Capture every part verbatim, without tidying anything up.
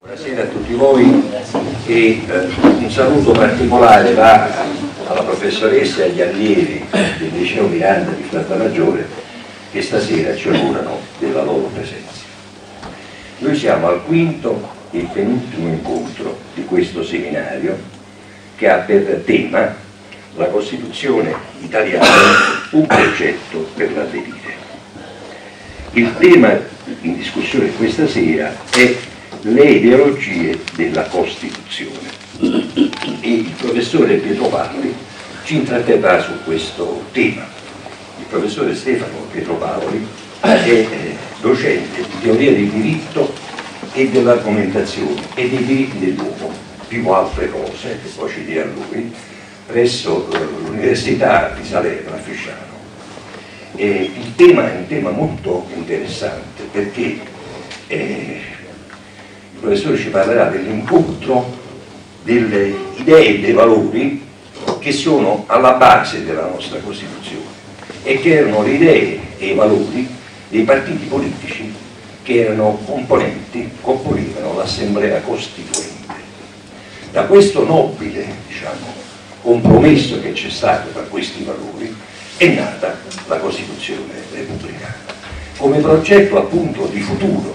Buonasera a tutti voi e eh, un saluto particolare va alla professoressa e agli allievi del liceo Miranda di Frattamaggiore che stasera ci onorano della loro presenza. Noi siamo al quinto e penultimo incontro di questo seminario che ha per tema la Costituzione italiana, un progetto per l'avvenire. Il tema in discussione questa sera è le ideologie della Costituzione e il professore Pietro Paoli ci intratterrà su questo tema. Il professore Stefano Pietro Paoli è docente di teoria del diritto e dell'argomentazione e dei diritti dell'uomo, più altre cose che poi ci dirà lui, presso l'Università di Salerno a Fisciano. E il tema è un tema molto interessante perché eh, il professore ci parlerà dell'incontro delle idee e dei valori che sono alla base della nostra Costituzione e che erano le idee e i valori dei partiti politici che erano componenti, componevano l'Assemblea Costituente. Da questo nobile, diciamo, compromesso che c'è stato tra questi valori è nata la Costituzione repubblicana come progetto appunto di futuro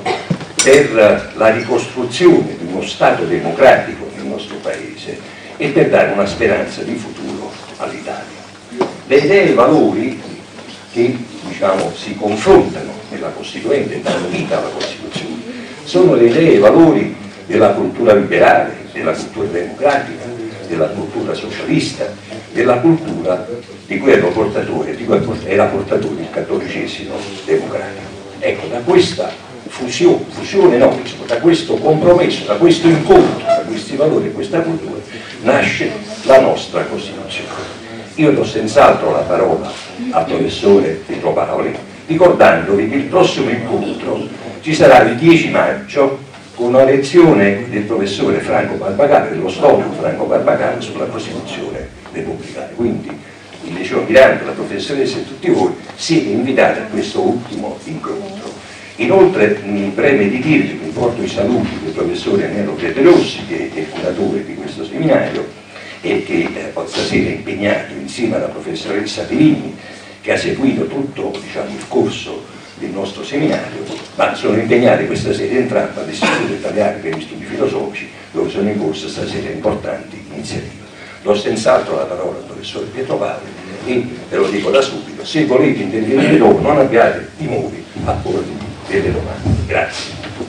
per la ricostruzione di uno Stato democratico nel nostro Paese e per dare una speranza di futuro all'Italia. Le idee e i valori che diciamo, si confrontano nella Costituente e danno vita alla Costituzione sono le idee e i valori della cultura liberale, della cultura democratica, della cultura socialista, della cultura di cui era portatore, di cui era portatore il cattolicesimo democratico. Ecco, da questa fusione, fusione no, da questo compromesso, da questo incontro, da questi valori e questa cultura, nasce la nostra Costituzione. Io do senz'altro la parola al professore Pietro Paoli, ricordandovi che il prossimo incontro ci sarà il dieci maggio con una lezione del professore Franco Barbacano, dello storico Franco Barbacano sulla Costituzione repubblicana. Quindi il liceo Miranda, la professoressa e tutti voi siete invitati a questo ultimo incontro. Inoltre mi preme di dirvi, vi porto i saluti del professore Nero Pietrossi, che è il curatore di questo seminario e che eh, stasera è impegnato insieme alla professoressa Perini, che ha seguito tutto diciamo, il corso del nostro seminario, ma sono impegnati questa sera entrambi all'Istituto Italiano per gli Studi Filosofici, dove sono in corso stasera importanti iniziative. Do senz'altro la parola al professore Pietro Paoli e ve lo dico da subito, se volete intervenire dopo non abbiate timori a porvi delle domande. Grazie.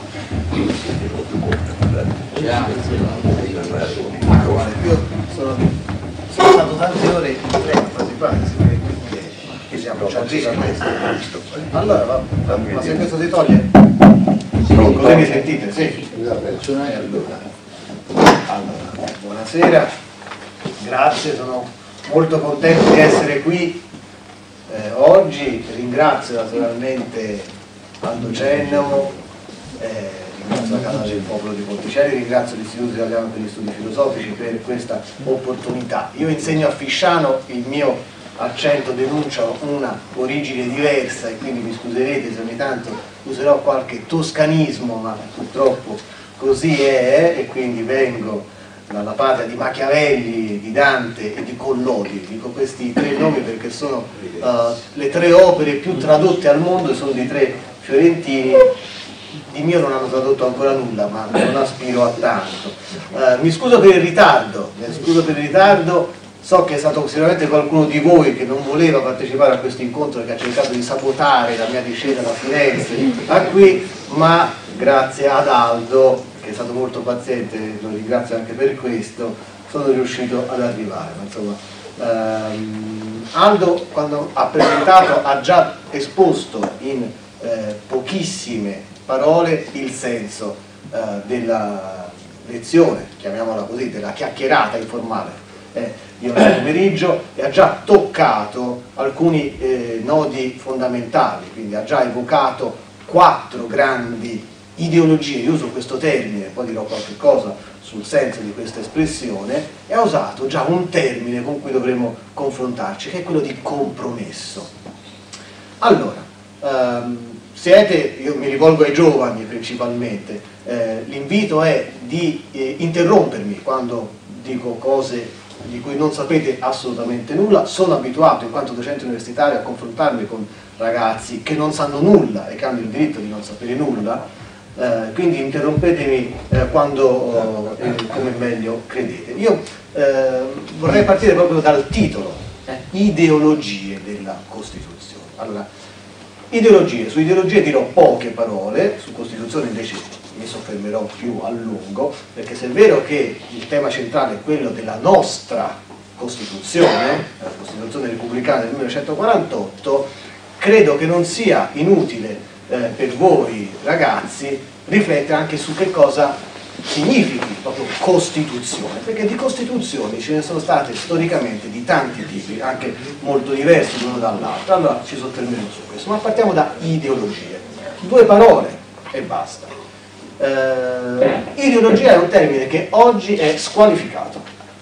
Io sono, sono stato tante ore in treno quasi quasi, che siamo già questo. Allora, va, va, ma se questo si toglie? Sì, così mi sentite? Sì. Allora, allora, buonasera, grazie, sono molto contento di essere qui eh, oggi, ringrazio naturalmente Aldo Cennamo, eh, ringrazio la Camera del Popolo di Ponticelli, ringrazio l'Istituto Italiano per gli Studi Filosofici per questa opportunità. Io insegno a Fisciano, il mio accento denuncia una origine diversa e quindi mi scuserete se ogni tanto userò qualche toscanismo, ma purtroppo così è e quindi vengo dalla patria di Machiavelli, di Dante e di Collodi. Dico questi tre nomi perché sono uh, le tre opere più tradotte al mondo e sono di tre fiorentini. Di mio non hanno tradotto ancora nulla, ma non aspiro a tanto. Uh, mi scuso per il ritardo, mi scuso per il ritardo, so che è stato sicuramente qualcuno di voi che non voleva partecipare a questo incontro e che ha cercato di sabotare la mia discesa da Firenze a qui, ma grazie ad Aldo, che è stato molto paziente, lo ringrazio anche per questo, sono riuscito ad arrivare. Ma insomma, ehm, Aldo quando ha presentato ha già esposto in eh, pochissime parole il senso eh, della lezione, chiamiamola così, della chiacchierata informale eh, di oggi pomeriggio, e ha già toccato alcuni eh, nodi fondamentali, quindi ha già evocato quattro grandi ideologie, io uso questo termine, poi dirò qualche cosa sul senso di questa espressione, e ha usato già un termine con cui dovremo confrontarci, che è quello di compromesso. Allora, ehm, siete, io mi rivolgo ai giovani principalmente, eh, l'invito è di eh, interrompermi quando dico cose di cui non sapete assolutamente nulla. Sono abituato in quanto docente universitario a confrontarmi con ragazzi che non sanno nulla e che hanno il diritto di non sapere nulla, eh, quindi interrompetemi eh, quando eh, come meglio credete. Io eh, vorrei partire proprio dal titolo, eh, ideologie della Costituzione. Allora, ideologie, su ideologie dirò poche parole, su Costituzione invece mi soffermerò più a lungo, perché se è vero che il tema centrale è quello della nostra Costituzione, la Costituzione repubblicana del millenovecentoquarantotto, credo che non sia inutile eh, per voi ragazzi riflettere anche su che cosa significhi proprio Costituzione, perché di Costituzioni ce ne sono state storicamente di tanti tipi, anche molto diversi l'uno dall'altro. Allora ci soffermeremo su questo, ma partiamo da ideologie. Due parole e basta. Uh, ideologia è un termine che oggi è squalificato,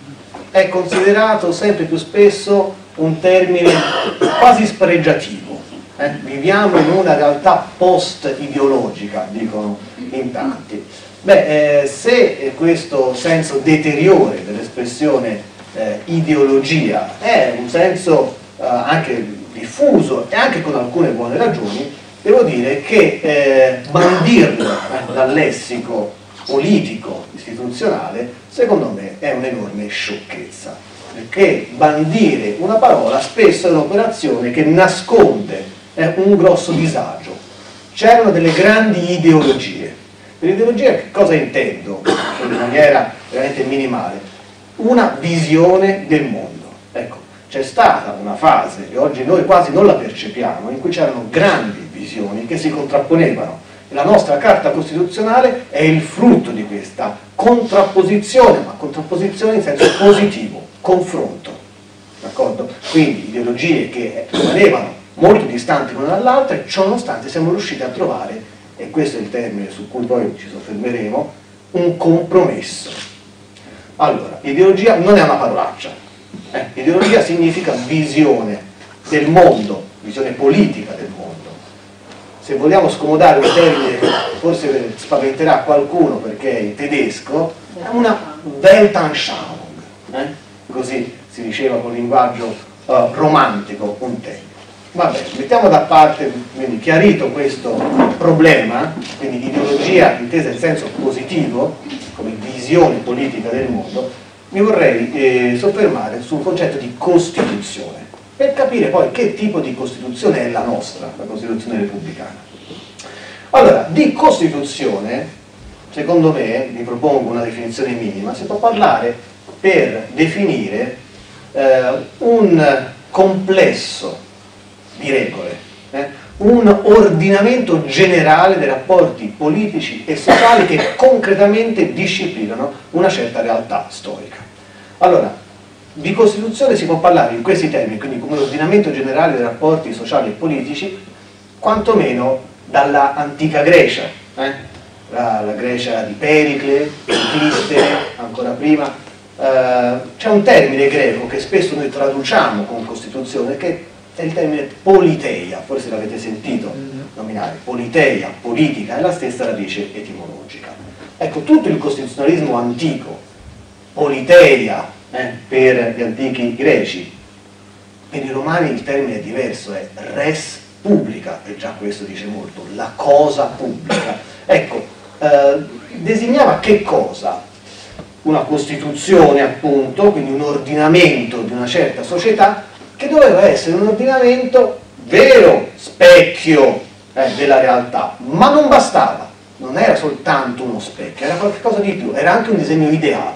è considerato sempre più spesso un termine quasi spregiativo, eh? Viviamo in una realtà post-ideologica, dicono in tanti. Beh, eh, se questo senso deteriore dell'espressione eh, ideologia è un senso eh, anche diffuso e anche con alcune buone ragioni, devo dire che eh, bandirlo eh, dal lessico politico istituzionale secondo me è un'enorme sciocchezza, perché bandire una parola spesso è un'operazione che nasconde eh, un grosso disagio. C'erano delle grandi ideologie. Per ideologia che cosa intendo? In maniera veramente minimale, una visione del mondo. Ecco, c'è stata una fase che oggi noi quasi non la percepiamo, in cui c'erano grandi visioni che si contrapponevano. La nostra Carta Costituzionale è il frutto di questa contrapposizione, ma contrapposizione in senso positivo, confronto. D'accordo? Quindi ideologie che rimanevano molto distanti l'una dall'altra e ciò nonostante siamo riusciti a trovare, e questo è il termine su cui poi ci soffermeremo, un compromesso. Allora, ideologia non è una parolaccia. Eh, ideologia significa visione del mondo, visione politica del mondo. Se vogliamo scomodare un termine che forse spaventerà qualcuno perché è in tedesco, è una Weltanschauung, eh? Così si diceva con linguaggio uh, romantico un tempo. Va bene, mettiamo da parte, quindi chiarito questo problema, quindi ideologia intesa in senso positivo, come visione politica del mondo, mi vorrei eh, soffermare sul concetto di Costituzione, per capire poi che tipo di Costituzione è la nostra, la Costituzione repubblicana. Allora, di Costituzione, secondo me, vi propongo una definizione minima, si può parlare per definire eh, un complesso di regole, eh, un ordinamento generale dei rapporti politici e sociali che concretamente disciplinano una certa realtà storica. Allora, di Costituzione si può parlare in questi termini, quindi come ordinamento generale dei rapporti sociali e politici, quantomeno dalla antica Grecia, eh? la, la Grecia di Pericle, di Clistene, ancora prima. Eh, c'è un termine greco che spesso noi traduciamo con Costituzione, che è il termine politeia, forse l'avete sentito nominare, politeia, politica, è la stessa radice etimologica. Ecco, tutto il costituzionalismo antico, politeia, eh, per gli antichi greci, per i romani il termine è diverso, è res publica, e già questo dice molto, la cosa pubblica. Ecco, eh, designava che cosa? Una costituzione, appunto, quindi un ordinamento di una certa società, che doveva essere un ordinamento vero, specchio eh, della realtà, ma non bastava, non era soltanto uno specchio, era qualcosa di più, era anche un disegno ideale.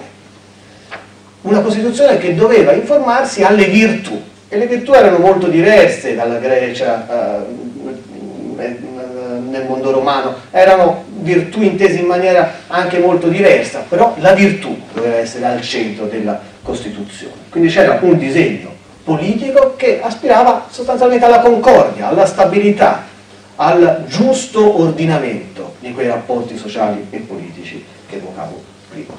Una Costituzione che doveva informarsi alle virtù, e le virtù erano molto diverse dalla Grecia eh, nel mondo romano, erano virtù intese in maniera anche molto diversa, però la virtù doveva essere al centro della Costituzione. Quindi c'era un disegno politico che aspirava sostanzialmente alla concordia, alla stabilità, al giusto ordinamento di quei rapporti sociali e politici che evocavo prima.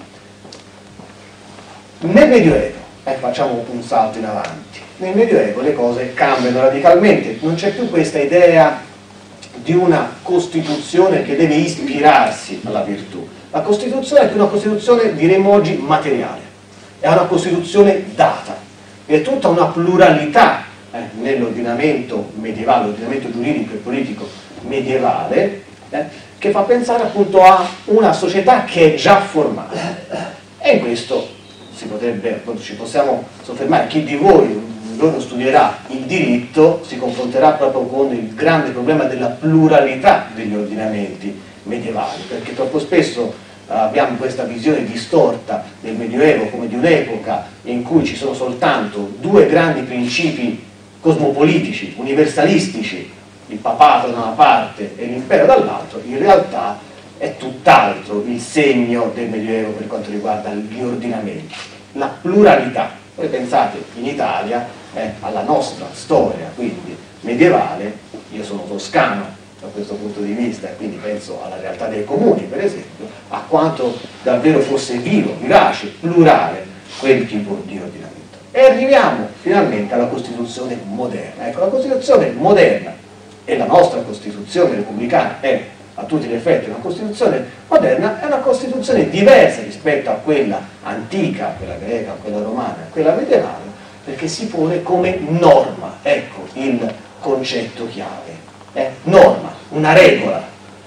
Nel Medioevo, eh, facciamo un salto in avanti, nel Medioevo le cose cambiano radicalmente, non c'è più questa idea di una Costituzione che deve ispirarsi alla virtù, La Costituzione è una Costituzione, diremmo oggi, materiale, è una Costituzione data, è tutta una pluralità eh, nell'ordinamento medievale, l'ordinamento giuridico e politico medievale, eh, che fa pensare appunto a una società che è già formata. E in questo si potrebbe, appunto, ci possiamo soffermare. Chi di voi un giorno studierà il diritto si confronterà proprio con il grande problema della pluralità degli ordinamenti medievali, perché troppo spesso eh, abbiamo questa visione distorta del Medioevo come di un'epoca in cui ci sono soltanto due grandi principi cosmopolitici, universalistici, il papato da una parte e l'impero dall'altro. In realtà è tutt'altro il segno del Medioevo per quanto riguarda gli ordinamenti, la pluralità. Voi pensate in Italia eh, alla nostra storia, quindi medievale, io sono toscano da questo punto di vista, quindi penso alla realtà dei comuni per esempio, a quanto davvero fosse vivo, vivace, plurale quel tipo di ordinamento. E arriviamo finalmente alla Costituzione moderna. Ecco, la Costituzione moderna e la nostra Costituzione repubblicana è a tutti gli effetti una Costituzione moderna, è una Costituzione diversa rispetto a quella antica, quella greca, quella romana, quella medievale, perché si pone come norma, ecco il concetto chiave, è norma, una regola.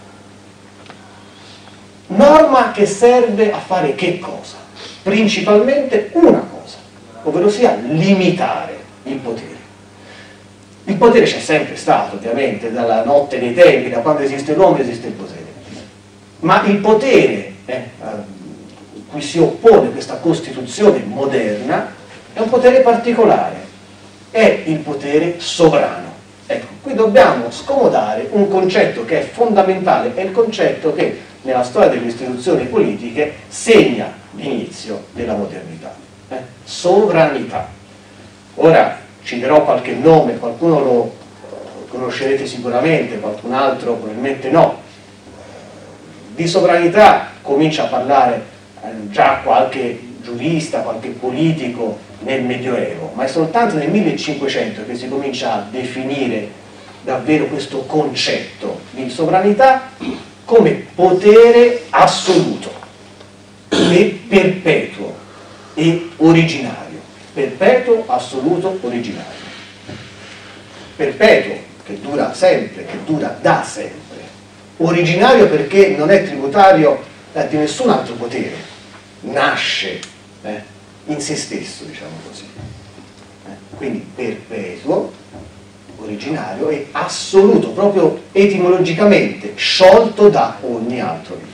Norma che serve a fare che cosa? Principalmente una cosa, ovvero sia limitare il potere. Il potere c'è sempre stato, ovviamente, dalla notte dei tempi, da quando esiste l'uomo esiste il potere. Ma il potere eh, a cui si oppone questa Costituzione moderna è un potere particolare, è il potere sovrano. Ecco, qui dobbiamo scomodare un concetto che è fondamentale, è il concetto che nella storia delle istituzioni politiche segna l'inizio della modernità. Eh? Sovranità. Ora, citerò qualche nome, qualcuno lo conoscerete sicuramente, qualcun altro probabilmente no. Di sovranità comincia a parlare eh, già qualche giurista, qualche politico nel Medioevo, ma è soltanto nel millecinquecento che si comincia a definire davvero questo concetto di sovranità come potere assoluto e perpetuo e originario. Perpetuo, assoluto, originario. Perpetuo, che dura sempre, che dura da sempre. Originario perché non è tributario eh, di nessun altro potere, nasce eh, in se stesso, diciamo così. Eh, quindi perpetuo, originario e assoluto, proprio etimologicamente, sciolto da ogni altro vincolo.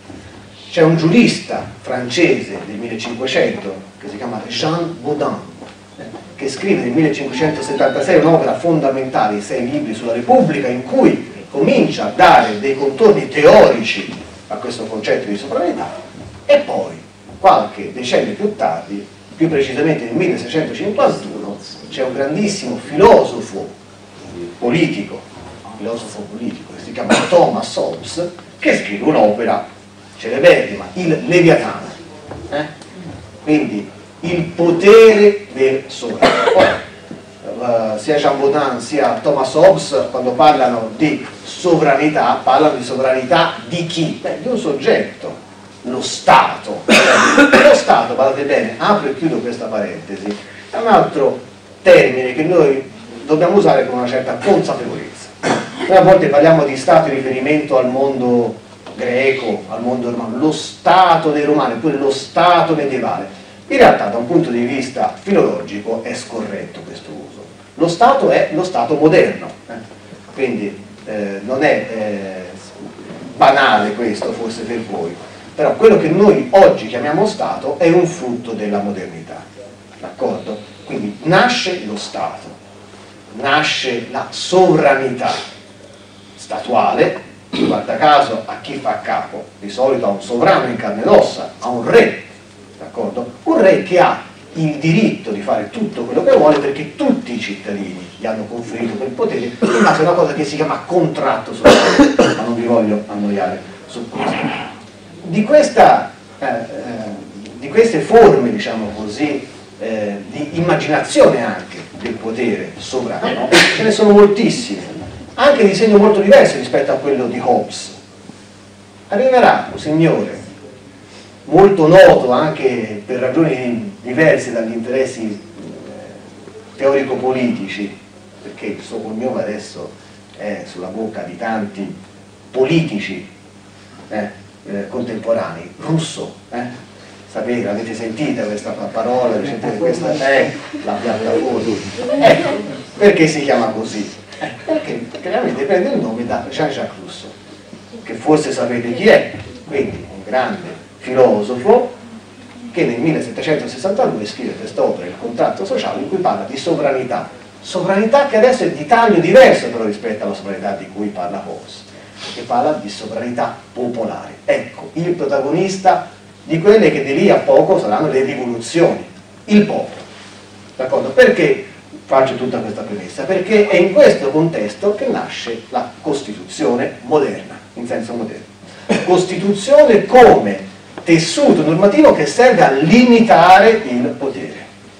C'è un giurista francese del millecinquecento che si chiama Jean Baudin, eh, che scrive nel millecinquecentosettantasei un'opera fondamentale, sei libri sulla Repubblica, in cui comincia a dare dei contorni teorici a questo concetto di sovranità, e poi, qualche decennio più tardi, più precisamente nel milleseicentocinquantuno, c'è un grandissimo filosofo politico, filosofo politico che si chiama Thomas Hobbes, che scrive un'opera celeberrima, il Leviatano. Eh? Quindi il potere del sovrano. Ora, uh, sia Jean Baudin sia Thomas Hobbes, quando parlano di sovranità, parlano di sovranità di chi? Beh, di un soggetto, lo Stato. Lo Stato, guardate bene, apro e chiudo questa parentesi, è un altro termine che noi dobbiamo usare con una certa consapevolezza. Noi a volte parliamo di Stato in riferimento al mondo greco, al mondo romano, lo Stato dei Romani, oppure lo Stato medievale. In realtà, da un punto di vista filologico, è scorretto questo uso. Lo Stato è lo Stato moderno, eh? quindi eh, non è eh, banale questo, forse per voi, però quello che noi oggi chiamiamo Stato è un frutto della modernità, d'accordo? Quindi nasce lo Stato, nasce la sovranità statuale, guarda caso a chi fa capo? Di solito a un sovrano in carne ed ossa, a un re, d'accordo? Un re che ha il diritto di fare tutto quello che vuole perché tutti i cittadini gli hanno conferito quel potere, in base a una cosa che si chiama contratto sociale, ma non vi voglio annoiare su questo. Di, questa, eh, eh, di queste forme, diciamo così, eh, di immaginazione anche del potere sovrano, ce ne sono moltissime, anche di segno molto diverso rispetto a quello di Hobbes. Arriverà un signore molto noto anche per ragioni diverse dagli interessi eh, teorico-politici, perché il suo cognome adesso è sulla bocca di tanti politici eh, eh, contemporanei, Rousseau, eh? Sapete, avete sentita questa parola, questa è la piattaforma. Ecco, perché si chiama così? Eh, perché chiaramente prende il nome da Jean-Jacques Rousseau, che forse sapete chi è, quindi un grande filosofo che nel millesettecentosessantadue scrive quest'opera, Il contratto sociale, in cui parla di sovranità. Sovranità che adesso è di taglio diverso però rispetto alla sovranità di cui parla Hobbes, che parla di sovranità popolare. Ecco, il protagonista di quelle che di lì a poco saranno le rivoluzioni, il popolo. D'accordo? Perché faccio tutta questa premessa? Perché è in questo contesto che nasce la Costituzione moderna, in senso moderno. Costituzione come tessuto normativo che serve a limitare il potere.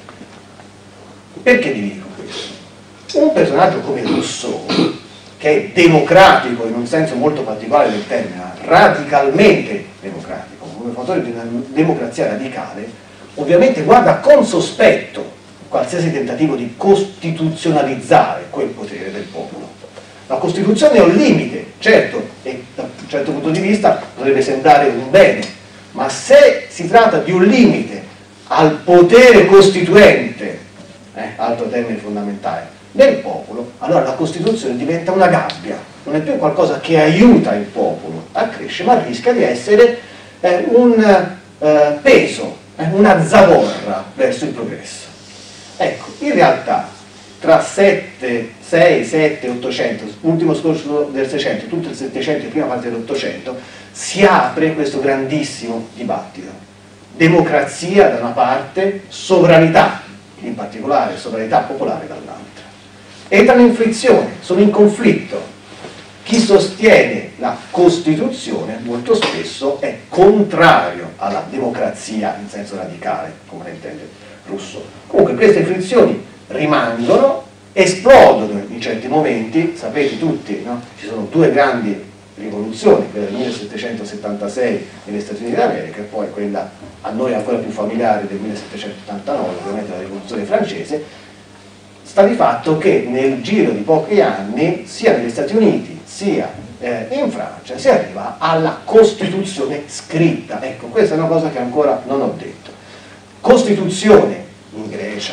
Perché vi dico questo? Un personaggio come Rousseau, che è democratico in un senso molto particolare del termine, radicalmente democratico, come fattore di una democrazia radicale, ovviamente guarda con sospetto qualsiasi tentativo di costituzionalizzare quel potere del popolo. La Costituzione è un limite, certo, e da un certo punto di vista potrebbe sembrare un bene, ma se si tratta di un limite al potere costituente, eh, altro termine fondamentale, del popolo, allora la Costituzione diventa una gabbia, non è più qualcosa che aiuta il popolo a crescere, ma rischia di essere eh, un eh, peso, eh, una zavorra verso il progresso. Ecco, in realtà tra sette, sei, sette, ottocento, l'ultimo scorcio del seicento, tutto il settecento e prima parte dell'ottocento, si apre questo grandissimo dibattito. Democrazia da una parte, sovranità, in particolare sovranità popolare dall'altra. Entrano in frizione, sono in conflitto. Chi sostiene la Costituzione molto spesso è contrario alla democrazia in senso radicale, come la intende Rousseau. Comunque queste frizioni rimangono, esplodono in certi momenti, sapete tutti, no? Ci sono due grandi rivoluzioni, quella del millesettecentosettantasei negli Stati Uniti d'America e poi quella a noi ancora più familiare del millesettecentottantanove, ovviamente la rivoluzione francese. Sta di fatto che nel giro di pochi anni, sia negli Stati Uniti sia eh, in Francia, si arriva alla Costituzione scritta. Ecco, questa è una cosa che ancora non ho detto. Costituzione in Grecia,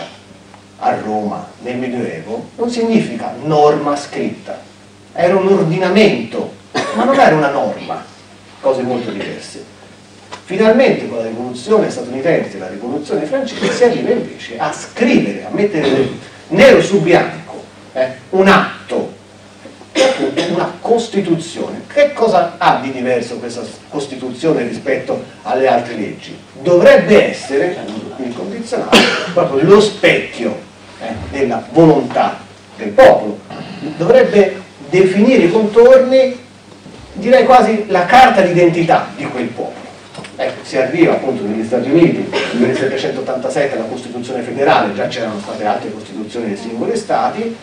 a Roma, nel Medioevo, non significa norma scritta. Era un ordinamento, ma non era una norma, cose molto diverse. Finalmente con la rivoluzione statunitense e la rivoluzione francese si arriva invece a scrivere, a mettere nero su bianco eh, un atto, appunto una Costituzione. Che cosa ha di diverso questa Costituzione rispetto alle altre leggi? Dovrebbe essere, il condizionale, proprio lo specchio eh, della volontà del popolo. Dovrebbe definire i contorni, direi quasi la carta d'identità di quel popolo. Ecco, si arriva appunto negli Stati Uniti nel millesettecentottantasette alla Costituzione federale, già c'erano state altre Costituzioni dei singoli Stati.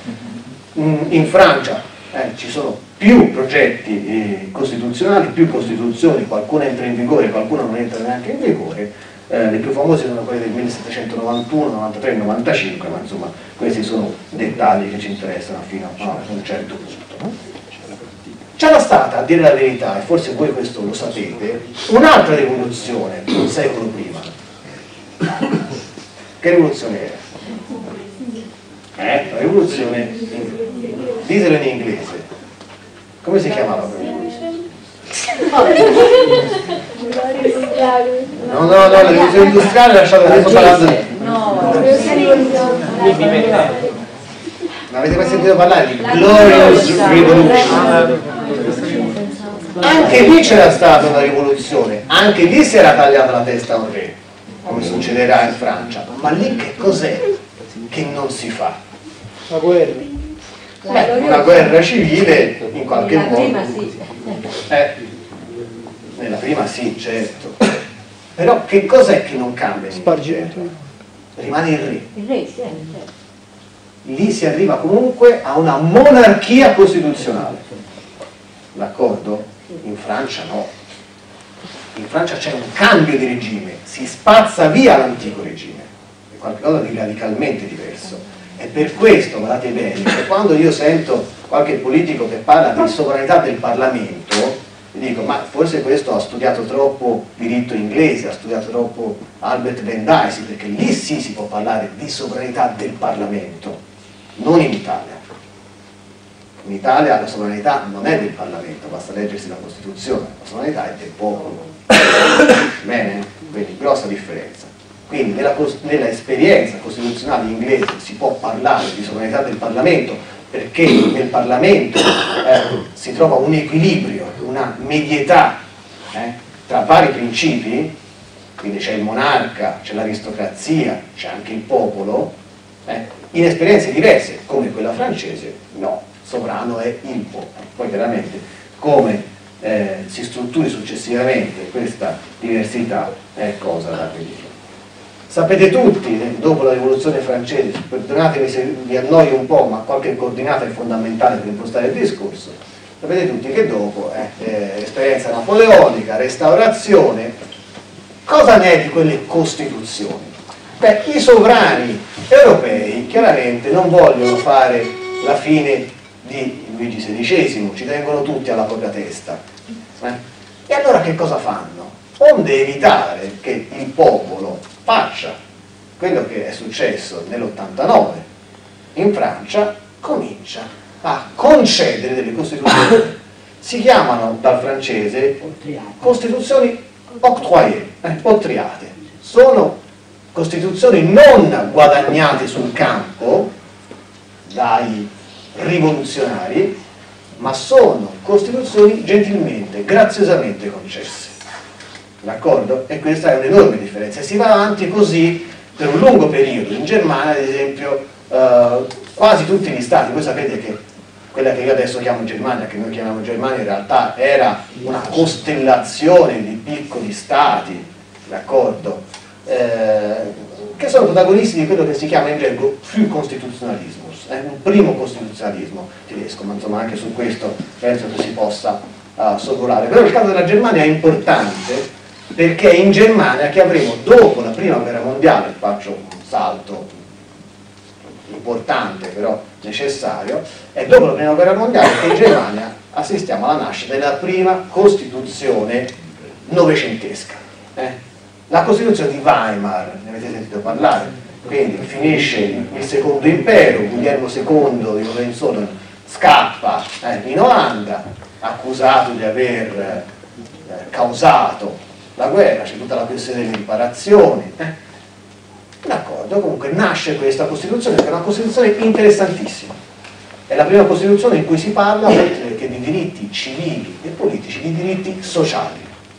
In Francia eh, ci sono più progetti eh, costituzionali, più Costituzioni, qualcuna entra in vigore, qualcuna non entra neanche in vigore. Eh, le più famose sono quelle del millesettecentonovantuno, novantatré, novantacinque, ma insomma questi sono dettagli che ci interessano fino a un certo punto. C'era stata, a dire la verità, e forse voi questo lo sapete, un'altra rivoluzione un secolo prima. Che rivoluzione era? Eh? La rivoluzione, ditelo in inglese. Come si chiamava quella rivoluzione? No, no, no, la rivoluzione industriale lasciate adesso parlando di... No, non avete mai sentito parlare di Glorious Revolution? Anche lì c'era stata una rivoluzione, anche lì si era tagliata la testa a un re, come succederà in Francia. Ma lì che cos'è che non si fa? La guerra. Beh, una guerra civile in qualche modo. Prima sì. Eh, nella prima sì, certo. Però che cos'è che non cambia? Rimane il re. Il re, sì, certo. Lì si arriva comunque a una monarchia costituzionale. D'accordo? In Francia no. in Francia c'è un cambio di regime, si spazza via l'antico regime, è qualcosa di radicalmente diverso. E per questo, guardate bene, che quando io sento qualche politico che parla di sovranità del Parlamento, mi dico, ma forse questo ha studiato troppo diritto inglese, ha studiato troppo Albert Vendaisi, perché lì sì si può parlare di sovranità del Parlamento, non in Italia. In Italia la sovranità non è del Parlamento, basta leggersi la Costituzione, la sovranità è del popolo. Bene? Quindi grossa differenza. Quindi nella, nella esperienza costituzionale inglese si può parlare di sovranità del Parlamento, perché nel Parlamento eh, si trova un equilibrio, una medietà eh, tra vari principi, quindi c'è il monarca, c'è l'aristocrazia, c'è anche il popolo, eh, in esperienze diverse, come quella francese, no, sovrano è il popolo. Poi chiaramente come eh, si strutturi successivamente questa diversità è cosa da vedere. Sapete tutti, dopo la rivoluzione francese, perdonatemi se vi annoio un po', ma qualche coordinata è fondamentale per impostare il discorso, sapete tutti che dopo, eh, eh, esperienza napoleonica, restaurazione, cosa ne è di quelle costituzioni? Beh, i sovrani europei chiaramente non vogliono fare la fine di Luigi sedicesimo, ci tengono tutti alla propria testa. Eh? E allora che cosa fanno? Onde evitare che il popolo faccia quello che è successo nell'ottantanove in Francia, comincia a concedere delle costituzioni, si chiamano dal francese costituzioni octroyées, eh, ottriate, sono costituzioni non guadagnate sul campo dai rivoluzionari, ma sono costituzioni gentilmente, graziosamente concesse. D'accordo? E questa è un'enorme differenza. E si va avanti così per un lungo periodo. In Germania, ad esempio, eh, quasi tutti gli stati, voi sapete che quella che io adesso chiamo Germania, che noi chiamiamo Germania, in realtà era una costellazione di piccoli stati, d'accordo? Eh, che sono protagonisti di quello che si chiama in gergo Frühconstitutionalismus, eh, un primo costituzionalismo tedesco, ma insomma anche su questo penso che si possa uh, sorvolare. Però il caso della Germania è importante perché è in Germania che avremo, dopo la prima guerra mondiale, faccio un salto importante però necessario, è dopo la prima guerra mondiale che in Germania assistiamo alla nascita della prima Costituzione novecentesca. Eh? La Costituzione di Weimar, ne avete sentito parlare, quindi finisce il secondo impero, Guglielmo secondo di Hohenzollern scappa eh, in Olanda, accusato di aver eh, causato la guerra, c'è tutta la questione delle riparazioni. Eh. D'accordo, comunque nasce questa Costituzione, che è una Costituzione interessantissima. È la prima Costituzione in cui si parla, oltre che di diritti civili e politici, di diritti sociali.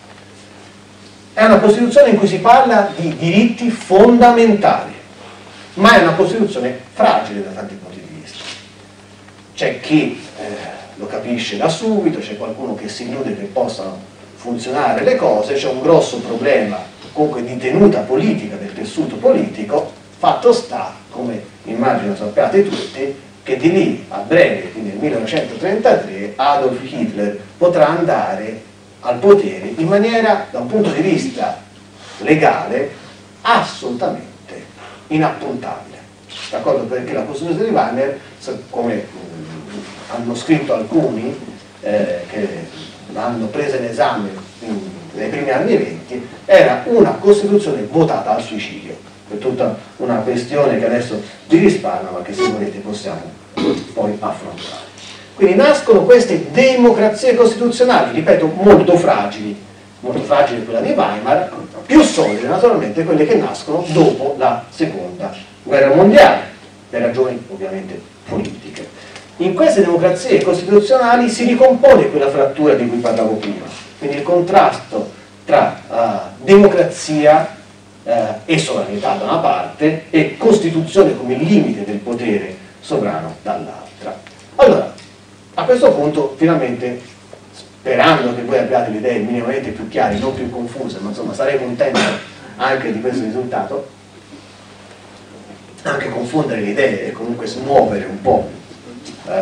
È una Costituzione in cui si parla di diritti fondamentali, ma è una Costituzione fragile da tanti punti di vista. C'è chi eh, lo capisce da subito, c'è qualcuno che si illude che possano funzionare le cose, c'è un grosso problema comunque di tenuta politica del tessuto politico. Fatto sta, come immagino sappiate tutti, che di lì a breve, quindi nel millenovecentotrentatré, Adolf Hitler potrà andare al potere in maniera, da un punto di vista legale, assolutamente inappuntabile. D'accordo? Perché la Costituzione di Weimar, come mh, hanno scritto alcuni eh, che l'hanno presa in esame in, nei primi anni venti, era una Costituzione votata al suicidio, per tutta una questione che adesso vi risparmio, ma che se volete possiamo poi affrontare. Quindi nascono queste democrazie costituzionali, ripeto, molto fragili, molto fragili quella di Weimar, più solide naturalmente quelle che nascono dopo la seconda guerra mondiale, per ragioni ovviamente politiche. In queste democrazie costituzionali si ricompone quella frattura di cui parlavo prima, quindi il contrasto tra uh, democrazia uh, e sovranità da una parte e Costituzione come limite del potere sovrano dall'altra. Allora, a questo punto, finalmente, sperando che voi abbiate le idee minimamente più chiare, non più confuse, ma insomma sarei contento anche di questo risultato, anche confondere le idee e comunque smuovere un po' eh,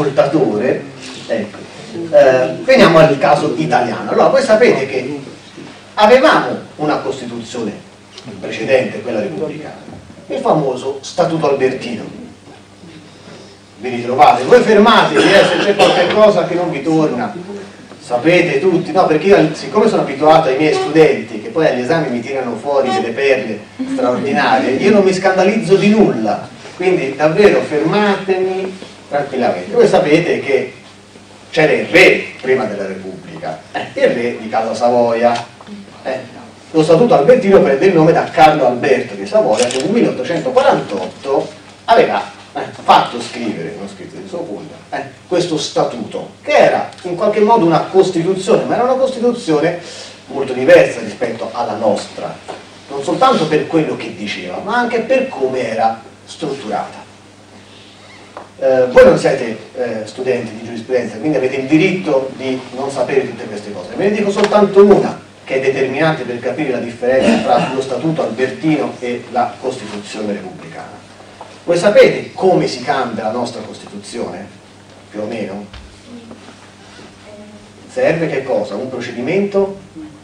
l'ascoltatore, ecco. Eh, veniamo al caso italiano. Allora, voi sapete che avevamo una Costituzione precedente, quella repubblicana, il famoso Statuto Albertino. Vi ritrovate, voi fermatevi eh, se c'è qualche cosa che non vi torna, sapete tutti, no, perché io siccome sono abituato ai miei studenti che poi agli esami mi tirano fuori delle perle straordinarie, io non mi scandalizzo di nulla, quindi davvero fermatemi tranquillamente. Voi sapete che c'era il re prima della Repubblica, eh, il re di Casa Savoia. Eh, lo Statuto Albertino prende il nome da Carlo Alberto di Savoia, che nel milleottocentoquarantotto aveva eh, fatto scrivere, non scritto di suo punto, eh, questo statuto, che era in qualche modo una Costituzione, ma era una Costituzione molto diversa rispetto alla nostra, non soltanto per quello che diceva, ma anche per come era strutturata. Eh, voi non siete eh, studenti di giurisprudenza, quindi avete il diritto di non sapere tutte queste cose. Ve ne dico soltanto una che è determinante per capire la differenza tra lo Statuto Albertino e la Costituzione repubblicana. Voi sapete come si cambia la nostra Costituzione? Più o meno? Serve che cosa? Un procedimento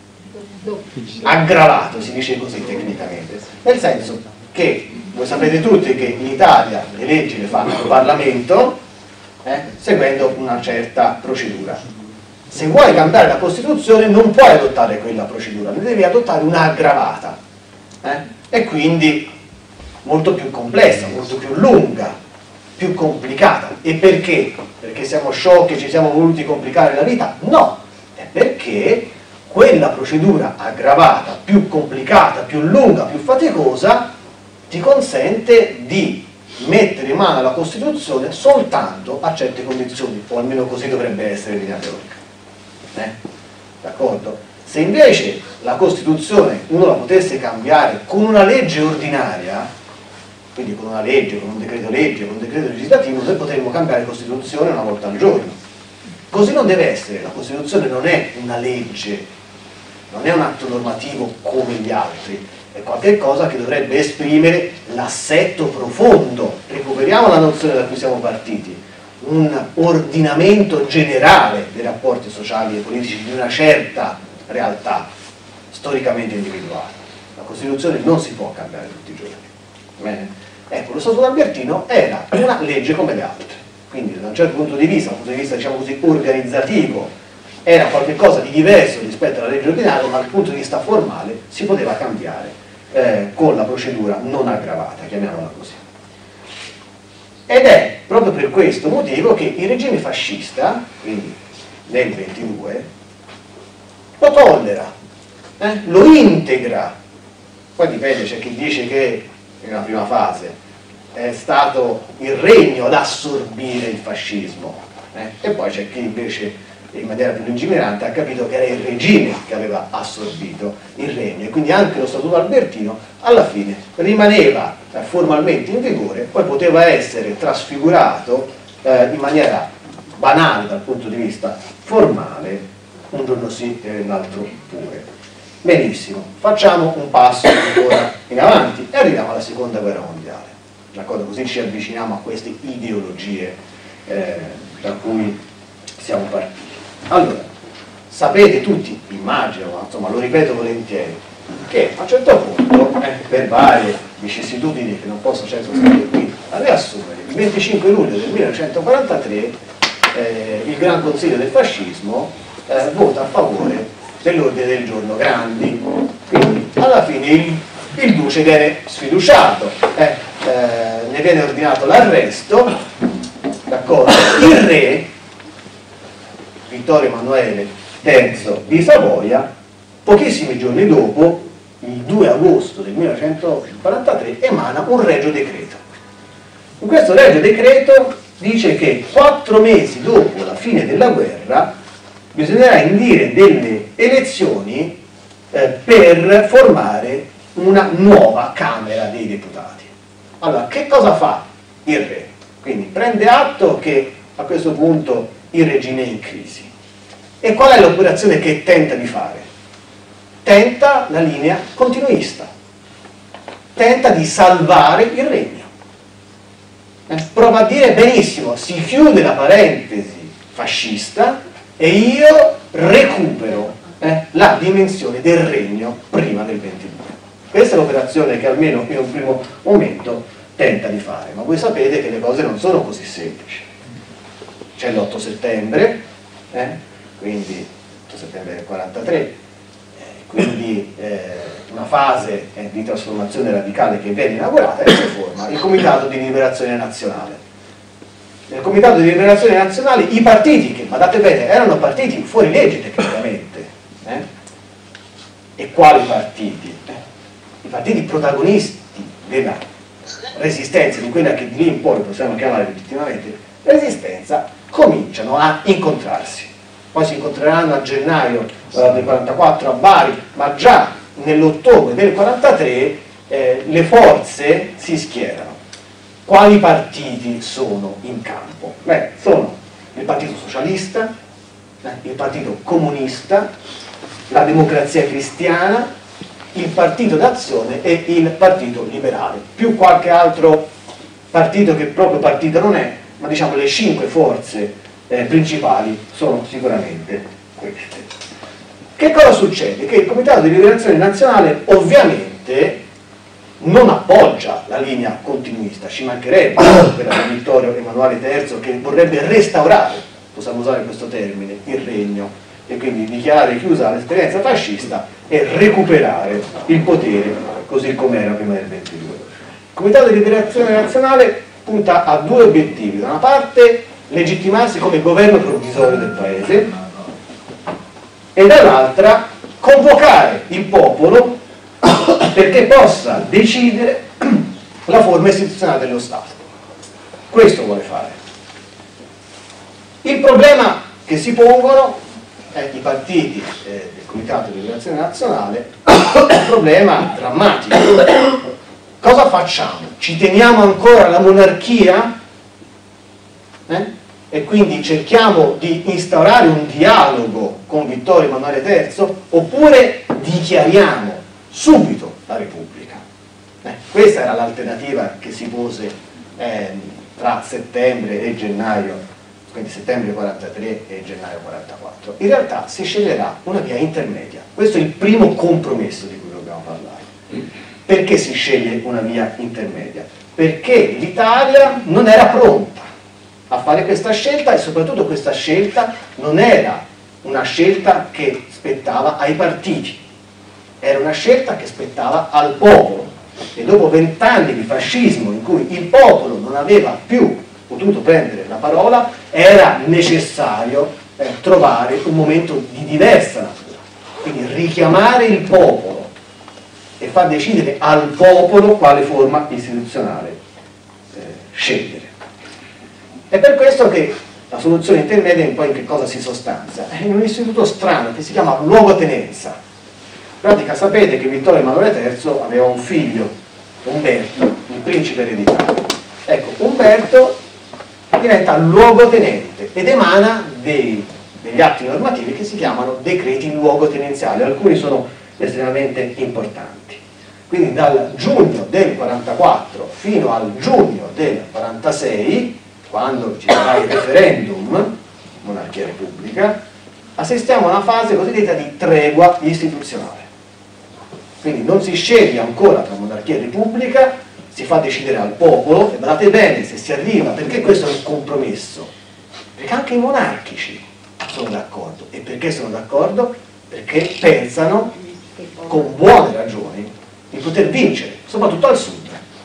aggravato, si dice così tecnicamente, nel senso che voi sapete tutti che in Italia le leggi le fa il Parlamento eh, seguendo una certa procedura. Se vuoi cambiare la Costituzione non puoi adottare quella procedura, ne devi adottare una aggravata eh, e quindi molto più complessa, molto più lunga, più complicata. E perché? Perché siamo sciocchi e ci siamo voluti complicare la vita? No, è perché quella procedura aggravata, più complicata, più lunga, più faticosa, ti consente di mettere in mano alla Costituzione soltanto a certe condizioni, o almeno così dovrebbe essere in linea teorica. Eh? D'accordo? Se invece la Costituzione uno la potesse cambiare con una legge ordinaria, quindi con una legge, con un decreto legge, con un decreto legislativo, noi potremmo cambiare Costituzione una volta al giorno. Così non deve essere, la Costituzione non è una legge, non è un atto normativo come gli altri, è qualcosa che dovrebbe esprimere l'assetto profondo. Recuperiamo la nozione da cui siamo partiti, un ordinamento generale dei rapporti sociali e politici di una certa realtà storicamente individuata. La Costituzione non si può cambiare tutti i giorni. Bene? Ecco, lo Statuto Albertino era una legge come le altre, quindi da un certo punto di vista, da un punto di vista diciamo così organizzativo, era qualcosa di diverso rispetto alla legge ordinaria, ma dal punto di vista formale si poteva cambiare eh, con la procedura non aggravata, chiamiamola così. Ed è proprio per questo motivo che il regime fascista, quindi nel ventidue, lo tollera, eh, lo integra. Poi dipende, c'è chi dice che nella prima fase è stato il regno ad assorbire il fascismo, eh, e poi c'è chi invece in maniera più lungimirante ha capito che era il regime che aveva assorbito il regno, e quindi anche lo Statuto Albertino alla fine rimaneva eh, formalmente in vigore, poi poteva essere trasfigurato eh, in maniera banale dal punto di vista formale, un giorno sì e l'altro pure. Benissimo, facciamo un passo ancora in avanti e arriviamo alla seconda guerra mondiale, d'accordo? Così ci avviciniamo a queste ideologie eh, da cui siamo partiti. Allora, sapete tutti, immagino, ma insomma lo ripeto volentieri, che a un certo punto, eh, per varie vicissitudini che non posso certo stare qui a riassumere, il venticinque luglio del millenovecentoquarantatré eh, il Gran Consiglio del Fascismo eh, vota a favore dell'ordine del giorno Grandi, quindi alla fine il, il duce viene sfiduciato, eh, eh, ne viene ordinato l'arresto, d'accordo? Il re Vittorio Emanuele terzo di Savoia, pochissimi giorni dopo, il due agosto del millenovecentoquarantatré, emana un regio decreto. In questo regio decreto dice che quattro mesi dopo la fine della guerra bisognerà indire delle elezioni eh, per formare una nuova Camera dei Deputati. Allora, che cosa fa il re? Quindi prende atto che a questo punto il regime è in crisi. E qual è l'operazione che tenta di fare? Tenta la linea continuista, tenta di salvare il regno. Eh, prova a dire benissimo, si chiude la parentesi fascista e io recupero eh, la dimensione del regno prima del ventidue. Questa è l'operazione che almeno in un primo momento tenta di fare, ma voi sapete che le cose non sono così semplici. C'è l'otto settembre, eh, quindi otto settembre del quarantatré, eh, quindi eh, una fase eh, di trasformazione radicale che viene inaugurata e si forma il Comitato di Liberazione Nazionale. Nel Comitato di Liberazione Nazionale i partiti, che badate bene, erano partiti fuori legge tecnicamente, eh? E quali partiti? Eh? I partiti protagonisti della resistenza, di quella che di lì in poi possiamo chiamare legittimamente resistenza, cominciano a incontrarsi. Poi si incontreranno a gennaio eh, del quarantaquattro a Bari, ma già nell'ottobre del quarantatré eh, le forze si schierano. Quali partiti sono in campo? Beh, sono il Partito Socialista, eh, il Partito Comunista, la Democrazia Cristiana, il Partito d'Azione e il Partito Liberale, più qualche altro partito che proprio partito non è, ma diciamo le cinque forze eh, principali sono sicuramente queste. Che cosa succede? Che il Comitato di Liberazione Nazionale ovviamente non appoggia la linea continuista, ci mancherebbe quella di Vittorio Emanuele terzo, che vorrebbe restaurare, possiamo usare questo termine, il regno, e quindi dichiarare chiusa l'esperienza fascista e recuperare il potere così com'era prima del ventidue. Il Comitato di Liberazione Nazionale punta a due obiettivi: da una parte legittimarsi come governo provvisorio del paese e dall'altra convocare il popolo perché possa decidere la forma istituzionale dello Stato. Questo vuole fare. Il problema che si pongono eh, i partiti eh, del Comitato di Liberazione Nazionale è un problema drammatico. Cosa facciamo? Ci teniamo ancora alla monarchia? Eh? E quindi cerchiamo di instaurare un dialogo con Vittorio Emanuele terzo oppure dichiariamo subito la Repubblica? Eh, questa era l'alternativa che si pose eh, tra settembre e gennaio, quindi settembre quarantatré e gennaio quarantaquattro. In realtà si sceglierà una via intermedia. Questo è il primo compromesso di cui dobbiamo parlare. Perché si sceglie una via intermedia? Perché l'Italia non era pronta a fare questa scelta e soprattutto questa scelta non era una scelta che spettava ai partiti. Era una scelta che spettava al popolo, e dopo vent'anni di fascismo in cui il popolo non aveva più potuto prendere la parola, era necessario eh, trovare un momento di diversa natura, quindi richiamare il popolo e far decidere al popolo quale forma istituzionale eh, scegliere. È per questo che la soluzione intermedia in poi in che cosa si sostanzia? È in un istituto strano che si chiama luogotenenza. In pratica sapete che Vittorio Emanuele terzo aveva un figlio, Umberto, il principe ereditario. Ecco, Umberto diventa luogotenente ed emana dei, degli atti normativi che si chiamano decreti luogotenenziali. Alcuni sono estremamente importanti. Quindi dal giugno del quarantaquattro fino al giugno del quarantasei, quando ci sarà il referendum, monarchia repubblica, assistiamo a una fase cosiddetta di tregua istituzionale. Quindi non si sceglie ancora tra monarchia e repubblica, si fa decidere al popolo, e guardate bene se si arriva, perché questo è un compromesso? Perché anche i monarchici sono d'accordo. E perché sono d'accordo? Perché pensano, con buone ragioni, di poter vincere, soprattutto al sud.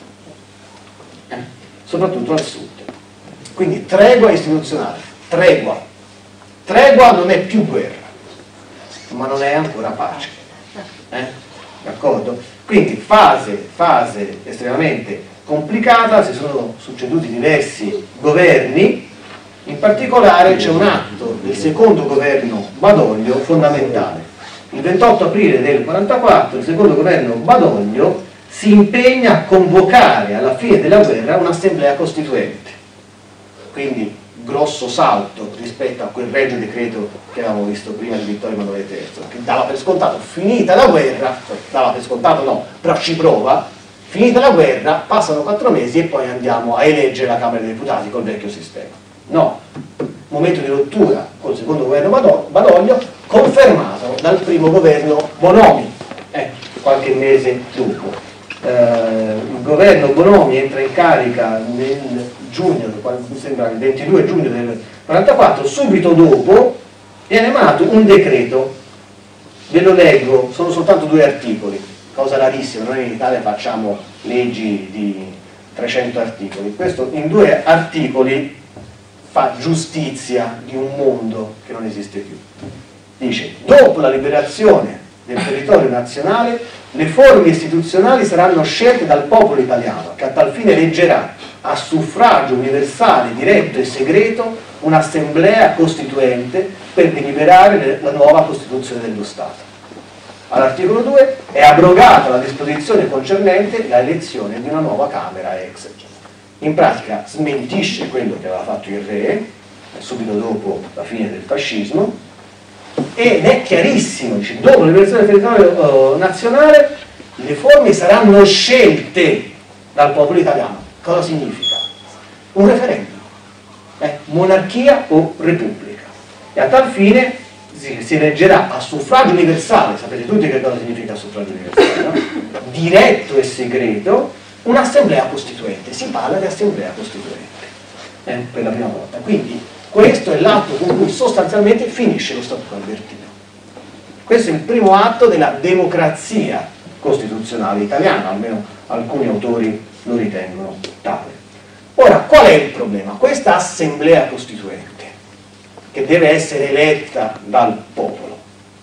Eh? Soprattutto al sud. Quindi tregua istituzionale, tregua. Tregua non è più guerra, ma non è ancora pace. Eh? D'accordo? Quindi fase, fase estremamente complicata, si sono succeduti diversi governi, in particolare c'è un atto del secondo governo Badoglio fondamentale. Il ventotto aprile del quarantaquattro il secondo governo Badoglio si impegna a convocare alla fine della guerra un'assemblea costituente. Quindi grosso salto rispetto a quel regio decreto che avevamo visto prima di Vittorio Emanuele terzo, che dava per scontato, finita la guerra, cioè dava per scontato no, però ci prova, finita la guerra, passano quattro mesi e poi andiamo a eleggere la Camera dei Deputati col vecchio sistema. No, momento di rottura col secondo governo Badoglio, confermato dalla al primo governo Bonomi, eh, qualche mese dopo. Eh, il governo Bonomi entra in carica nel giugno, mi sembra il ventidue giugno del quarantaquattro, subito dopo viene emanato un decreto, ve lo leggo, sono soltanto due articoli, cosa rarissima, noi in Italia facciamo leggi di trecento articoli, questo in due articoli fa giustizia di un mondo che non esiste più. Dice: dopo la liberazione del territorio nazionale, le forme istituzionali saranno scelte dal popolo italiano, che a tal fine eleggerà a suffragio universale, diretto e segreto un'assemblea costituente per deliberare la nuova Costituzione dello Stato. All'articolo due è abrogata la disposizione concernente la elezione di una nuova Camera ex. In pratica smentisce quello che aveva fatto il re subito dopo la fine del fascismo, ed è chiarissimo, dice: dopo la liberazione del territorio uh, nazionale le forme saranno scelte dal popolo italiano. Cosa significa? Un referendum, eh? monarchia o repubblica, e a tal fine si, si eleggerà a suffragio universale, sapete tutti che cosa significa suffragio universale, no? Diretto e segreto, un'assemblea costituente. Si parla di assemblea costituente eh? per la prima volta, quindi questo è l'atto con cui sostanzialmente finisce lo Statuto albertino. Questo è il primo atto della democrazia costituzionale italiana, almeno alcuni autori lo ritengono tale. Ora, qual è il problema? Questa assemblea costituente, che deve essere eletta dal popolo,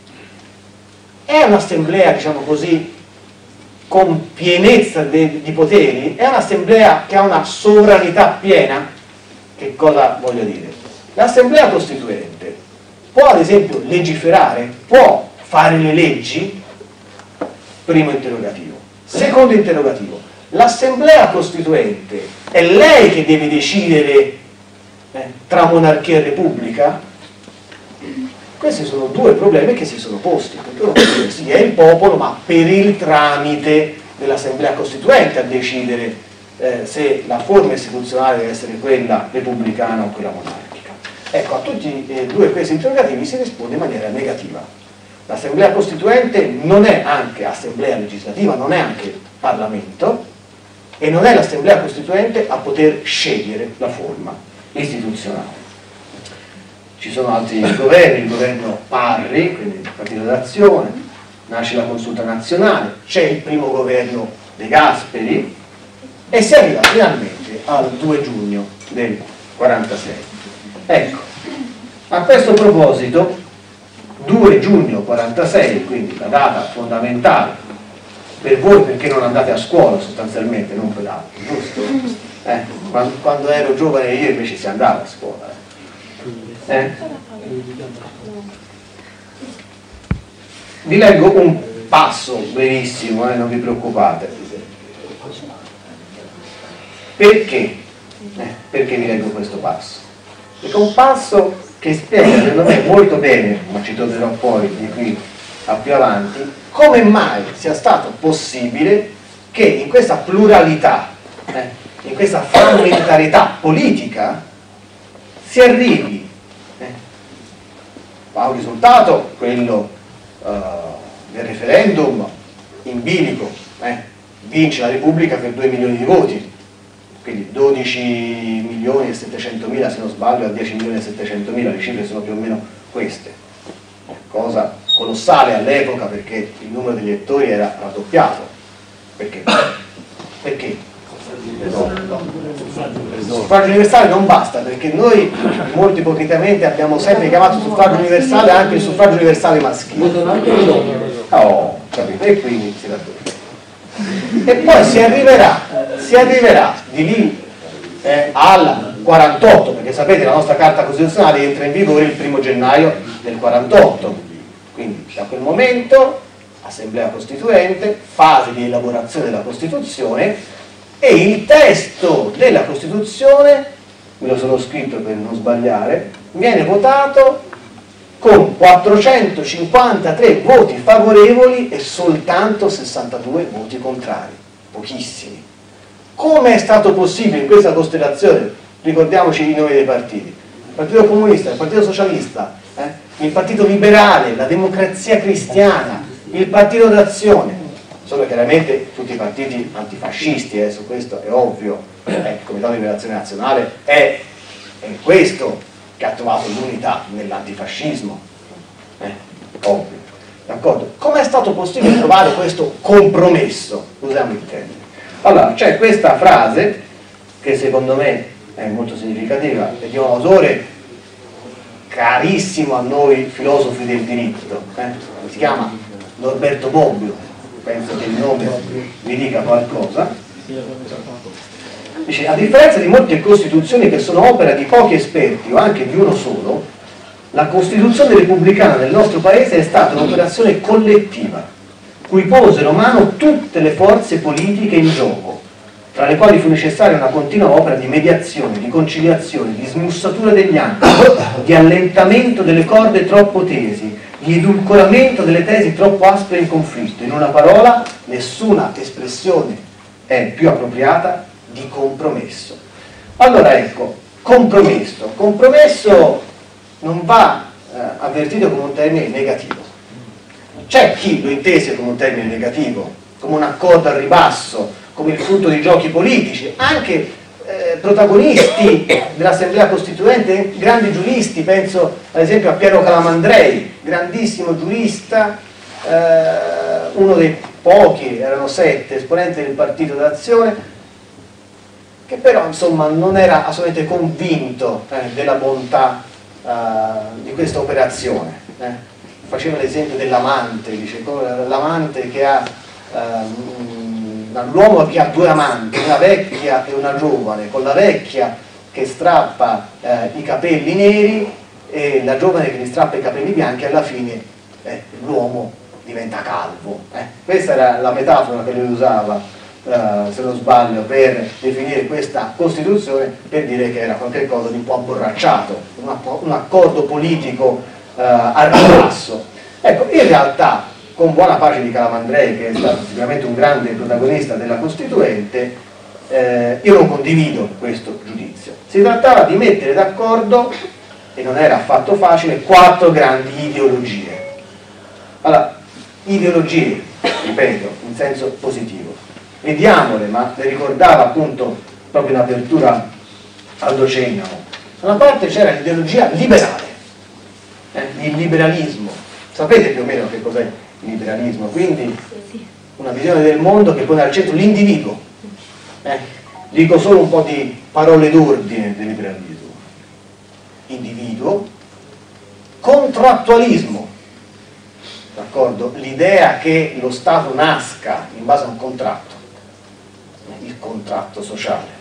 è un'assemblea, diciamo così, con pienezza de, di poteri? È un'assemblea che ha una sovranità piena? Che cosa voglio dire? L'assemblea costituente può ad esempio legiferare, può fare le leggi? Primo interrogativo. Secondo interrogativo: l'assemblea costituente è lei che deve decidere eh, tra monarchia e repubblica? Questi sono due problemi che si sono posti, perché uno può dire sì, è il popolo, ma per il tramite dell'assemblea costituente a decidere eh, se la forma istituzionale deve essere quella repubblicana o quella monarchica. Ecco, a tutti e due questi interrogativi si risponde in maniera negativa. L'assemblea costituente non è anche assemblea legislativa, non è anche Parlamento, e non è l'assemblea costituente a poter scegliere la forma istituzionale. Ci sono altri governi, il governo Parri, quindi il Partito d'Azione, nasce la Consulta Nazionale, c'è il primo governo De Gasperi e si arriva finalmente al due giugno del quarantasei. Ecco, a questo proposito, due giugno quarantasei, quindi la data fondamentale per voi perché non andate a scuola sostanzialmente, non per altri, giusto? Eh, quando, quando ero giovane io invece si andava a scuola. Eh. Eh? Vi leggo un passo brevissimo, eh, non vi preoccupate. Perché? Eh, perché vi leggo questo passo? Perché è un passo che spiega, secondo me, molto bene, ma ci tornerò poi di qui a più avanti, come mai sia stato possibile che in questa pluralità, eh, in questa frammentarietà politica, si arrivi eh, a un risultato, quello uh, del referendum in bilico, eh, vince la Repubblica per due milioni di voti, quindi dodici milioni e settecentomila se non sbaglio a dieci milioni e settecentomila, le cifre sono più o meno queste, cosa colossale all'epoca perché il numero degli elettori era raddoppiato. Perché? Perché? No, no. Il suffragio universale non basta, perché noi molto ipocritamente abbiamo sempre chiamato suffragio universale anche il suffragio universale maschile. Oh, capito? E quindi si raddoppia. E poi si arriverà, si arriverà di lì eh, al quarantotto, perché sapete la nostra carta costituzionale entra in vigore il primo gennaio del quarantotto, quindi da quel momento assemblea costituente, fase di elaborazione della Costituzione, e il testo della Costituzione, me lo sono scritto per non sbagliare, viene votato con quattrocentocinquantatré voti favorevoli e soltanto sessantadue voti contrari, pochissimi. Come è stato possibile in questa costellazione? Ricordiamoci i nomi dei partiti: il Partito Comunista, il Partito Socialista, eh? il Partito Liberale, la Democrazia Cristiana, il Partito d'Azione. Sono chiaramente tutti i partiti antifascisti, eh, su questo è ovvio. Eh, il Comitato di Liberazione Nazionale è, è questo che ha trovato l'unità nell'antifascismo. Eh, ovvio. D'accordo? Com'è stato possibile trovare questo compromesso? Usiamo il termine. Allora, c'è questa frase che secondo me è molto significativa, è di un autore carissimo a noi filosofi del diritto, eh? si chiama Norberto Bobbio, penso che il nome vi dica qualcosa. Dice: a differenza di molte costituzioni che sono opera di pochi esperti o anche di uno solo, la Costituzione repubblicana del nostro paese è stata un'operazione collettiva, cui posero mano tutte le forze politiche in gioco, tra le quali fu necessaria una continua opera di mediazione, di conciliazione, di smussatura degli animi, di allentamento delle corde troppo tesi, di edulcoramento delle tesi troppo aspre in conflitto. In una parola, nessuna espressione è più appropriata di compromesso. Allora ecco, compromesso. Compromesso non va eh, avvertito come un termine negativo. C'è chi lo intese come un termine negativo, come un accordo al ribasso, come il frutto di giochi politici, anche eh, protagonisti dell'Assemblea Costituente, grandi giuristi, penso ad esempio a Piero Calamandrei, grandissimo giurista, eh, uno dei pochi, erano sette, esponenti del Partito d'Azione, che però insomma non era assolutamente convinto eh, della bontà eh, di questa operazione. Eh. Faceva l'esempio dell'amante, dice l'amante che ha eh, l'uomo che ha due amanti, una vecchia e una giovane, con la vecchia che strappa eh, i capelli neri e la giovane che gli strappa i capelli bianchi, alla fine eh, l'uomo diventa calvo. Eh. Questa era la metafora che lui usava, eh, se non sbaglio, per definire questa Costituzione, per dire che era qualcosa di un po' abborracciato, un accordo politico eh, al ribasso. Ecco, in realtà, con buona pace di Calamandrei, che è stato sicuramente un grande protagonista della Costituente, eh, io non condivido questo giudizio. Si trattava di mettere d'accordo, e non era affatto facile, quattro grandi ideologie. Allora, ideologie, ripeto, in senso positivo. Vediamole, ma le ricordava appunto proprio in apertura Aldo Cennamo. Da una parte c'era l'ideologia liberale, eh, il liberalismo. Sapete più o meno che cos'è il liberalismo? Quindi una visione del mondo che pone al centro l'individuo. Eh, dico solo un po' di parole d'ordine del liberalismo. Individuo, contrattualismo, d'accordo? L'idea che lo Stato nasca in base a un contratto, il contratto sociale.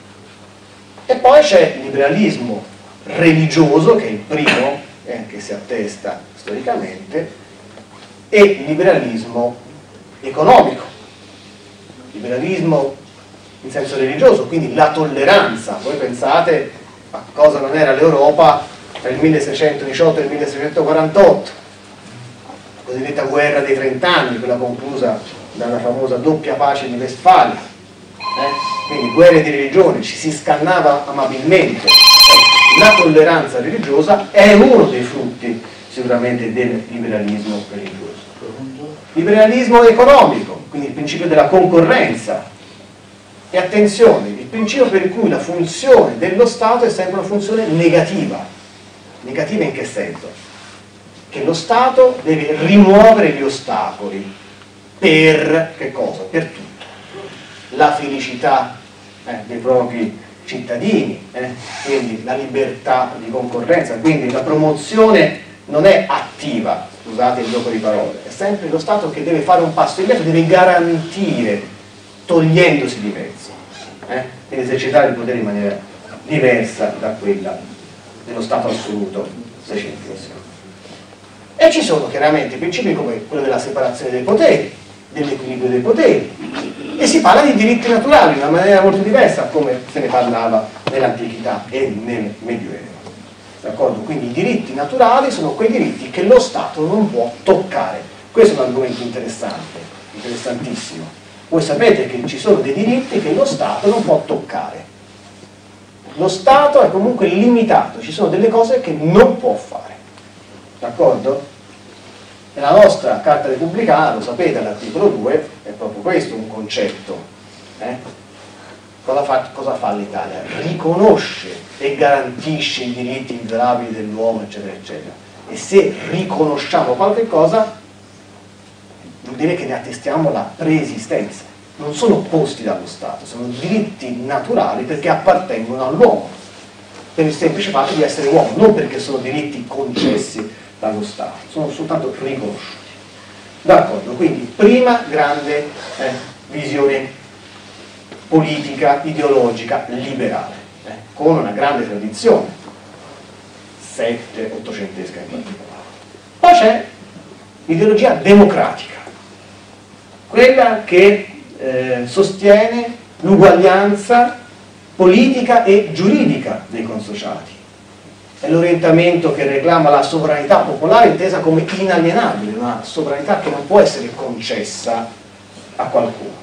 E poi c'è il liberalismo religioso, che è il primo eh, che si attesta storicamente, e il liberalismo economico, liberalismo in senso religioso, quindi la tolleranza. Voi pensate a cosa non era l'Europa tra il milleseicentodiciotto e il milleseicentoquarantotto, la cosiddetta guerra dei trent'anni, quella conclusa dalla famosa doppia pace di Westfalia, eh? Quindi guerre di religione, ci si scannava amabilmente. La tolleranza religiosa è uno dei frutti sicuramente del liberalismo religioso. Liberalismo economico, quindi il principio della concorrenza. E attenzione, il principio per cui la funzione dello Stato è sempre una funzione negativa. Negativa in che senso? Che lo Stato deve rimuovere gli ostacoli per che cosa? Per tutto. La felicità eh, dei propri cittadini, eh? Quindi la libertà di concorrenza, quindi la promozione non è attiva, scusate il gioco di parole, è sempre lo Stato che deve fare un passo indietro, deve garantire, togliendosi di mezzo, eh? Deve esercitare il potere in maniera diversa da quella dello Stato assoluto secentesco. E ci sono chiaramente principi come quello della separazione dei poteri, dell'equilibrio dei poteri, e si parla di diritti naturali in una maniera molto diversa come se ne parlava nell'antichità e nel Medioevo. D'accordo? Quindi i diritti naturali sono quei diritti che lo Stato non può toccare. Questo è un argomento interessante, interessantissimo. Voi sapete che ci sono dei diritti che lo Stato non può toccare. Lo Stato è comunque limitato, ci sono delle cose che non può fare. d'accordo? Nella nostra Carta Repubblicana, lo sapete, all'articolo due è proprio questo un concetto. Eh? Cosa fa, cosa fa l'Italia? Riconosce e garantisce i diritti inviolabili dell'uomo, eccetera, eccetera. E se riconosciamo qualche cosa, vuol dire che ne attestiamo la preesistenza. Non sono opposti dallo Stato, sono diritti naturali perché appartengono all'uomo, per il semplice fatto di essere uomo, non perché sono diritti concessi dallo Stato, sono soltanto riconosciuti. D'accordo, quindi prima grande eh, visione politica, ideologica, liberale, eh, con una grande tradizione, sette ottocentesca in particolare. Poi c'è l'ideologia democratica, quella che eh, sostiene l'uguaglianza politica e giuridica dei consociati. È l'orientamento che reclama la sovranità popolare intesa come inalienabile, una sovranità che non può essere concessa a qualcuno.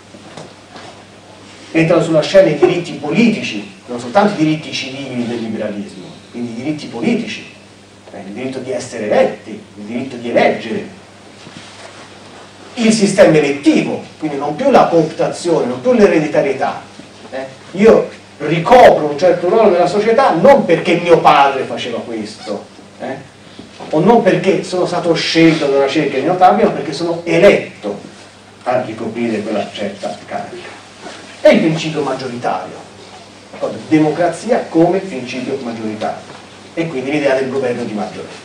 Entrano sulla scena i diritti politici, non soltanto i diritti civili del liberalismo, quindi i diritti politici, il diritto di essere eletti, il diritto di eleggere, il sistema elettivo, quindi non più la cooptazione, non più l'ereditarietà. Eh? Io ricopro un certo ruolo nella società non perché mio padre faceva questo, eh? o non perché sono stato scelto da una cerchia di notabili, ma perché sono eletto a ricoprire quella certa carica. È il principio maggioritario, democrazia come principio maggioritario, e quindi l'idea del governo di maggioranza.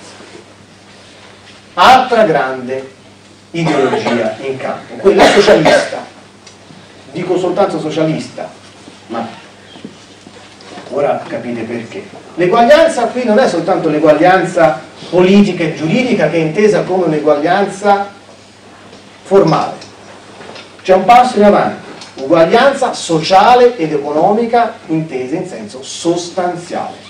Altra grande ideologia in campo, quella socialista. Dico soltanto socialista, ma ora capite perché. L'eguaglianza qui non è soltanto l'eguaglianza politica e giuridica, che è intesa come un'eguaglianza formale. C'è un passo in avanti, uguaglianza sociale ed economica intesa in senso sostanziale.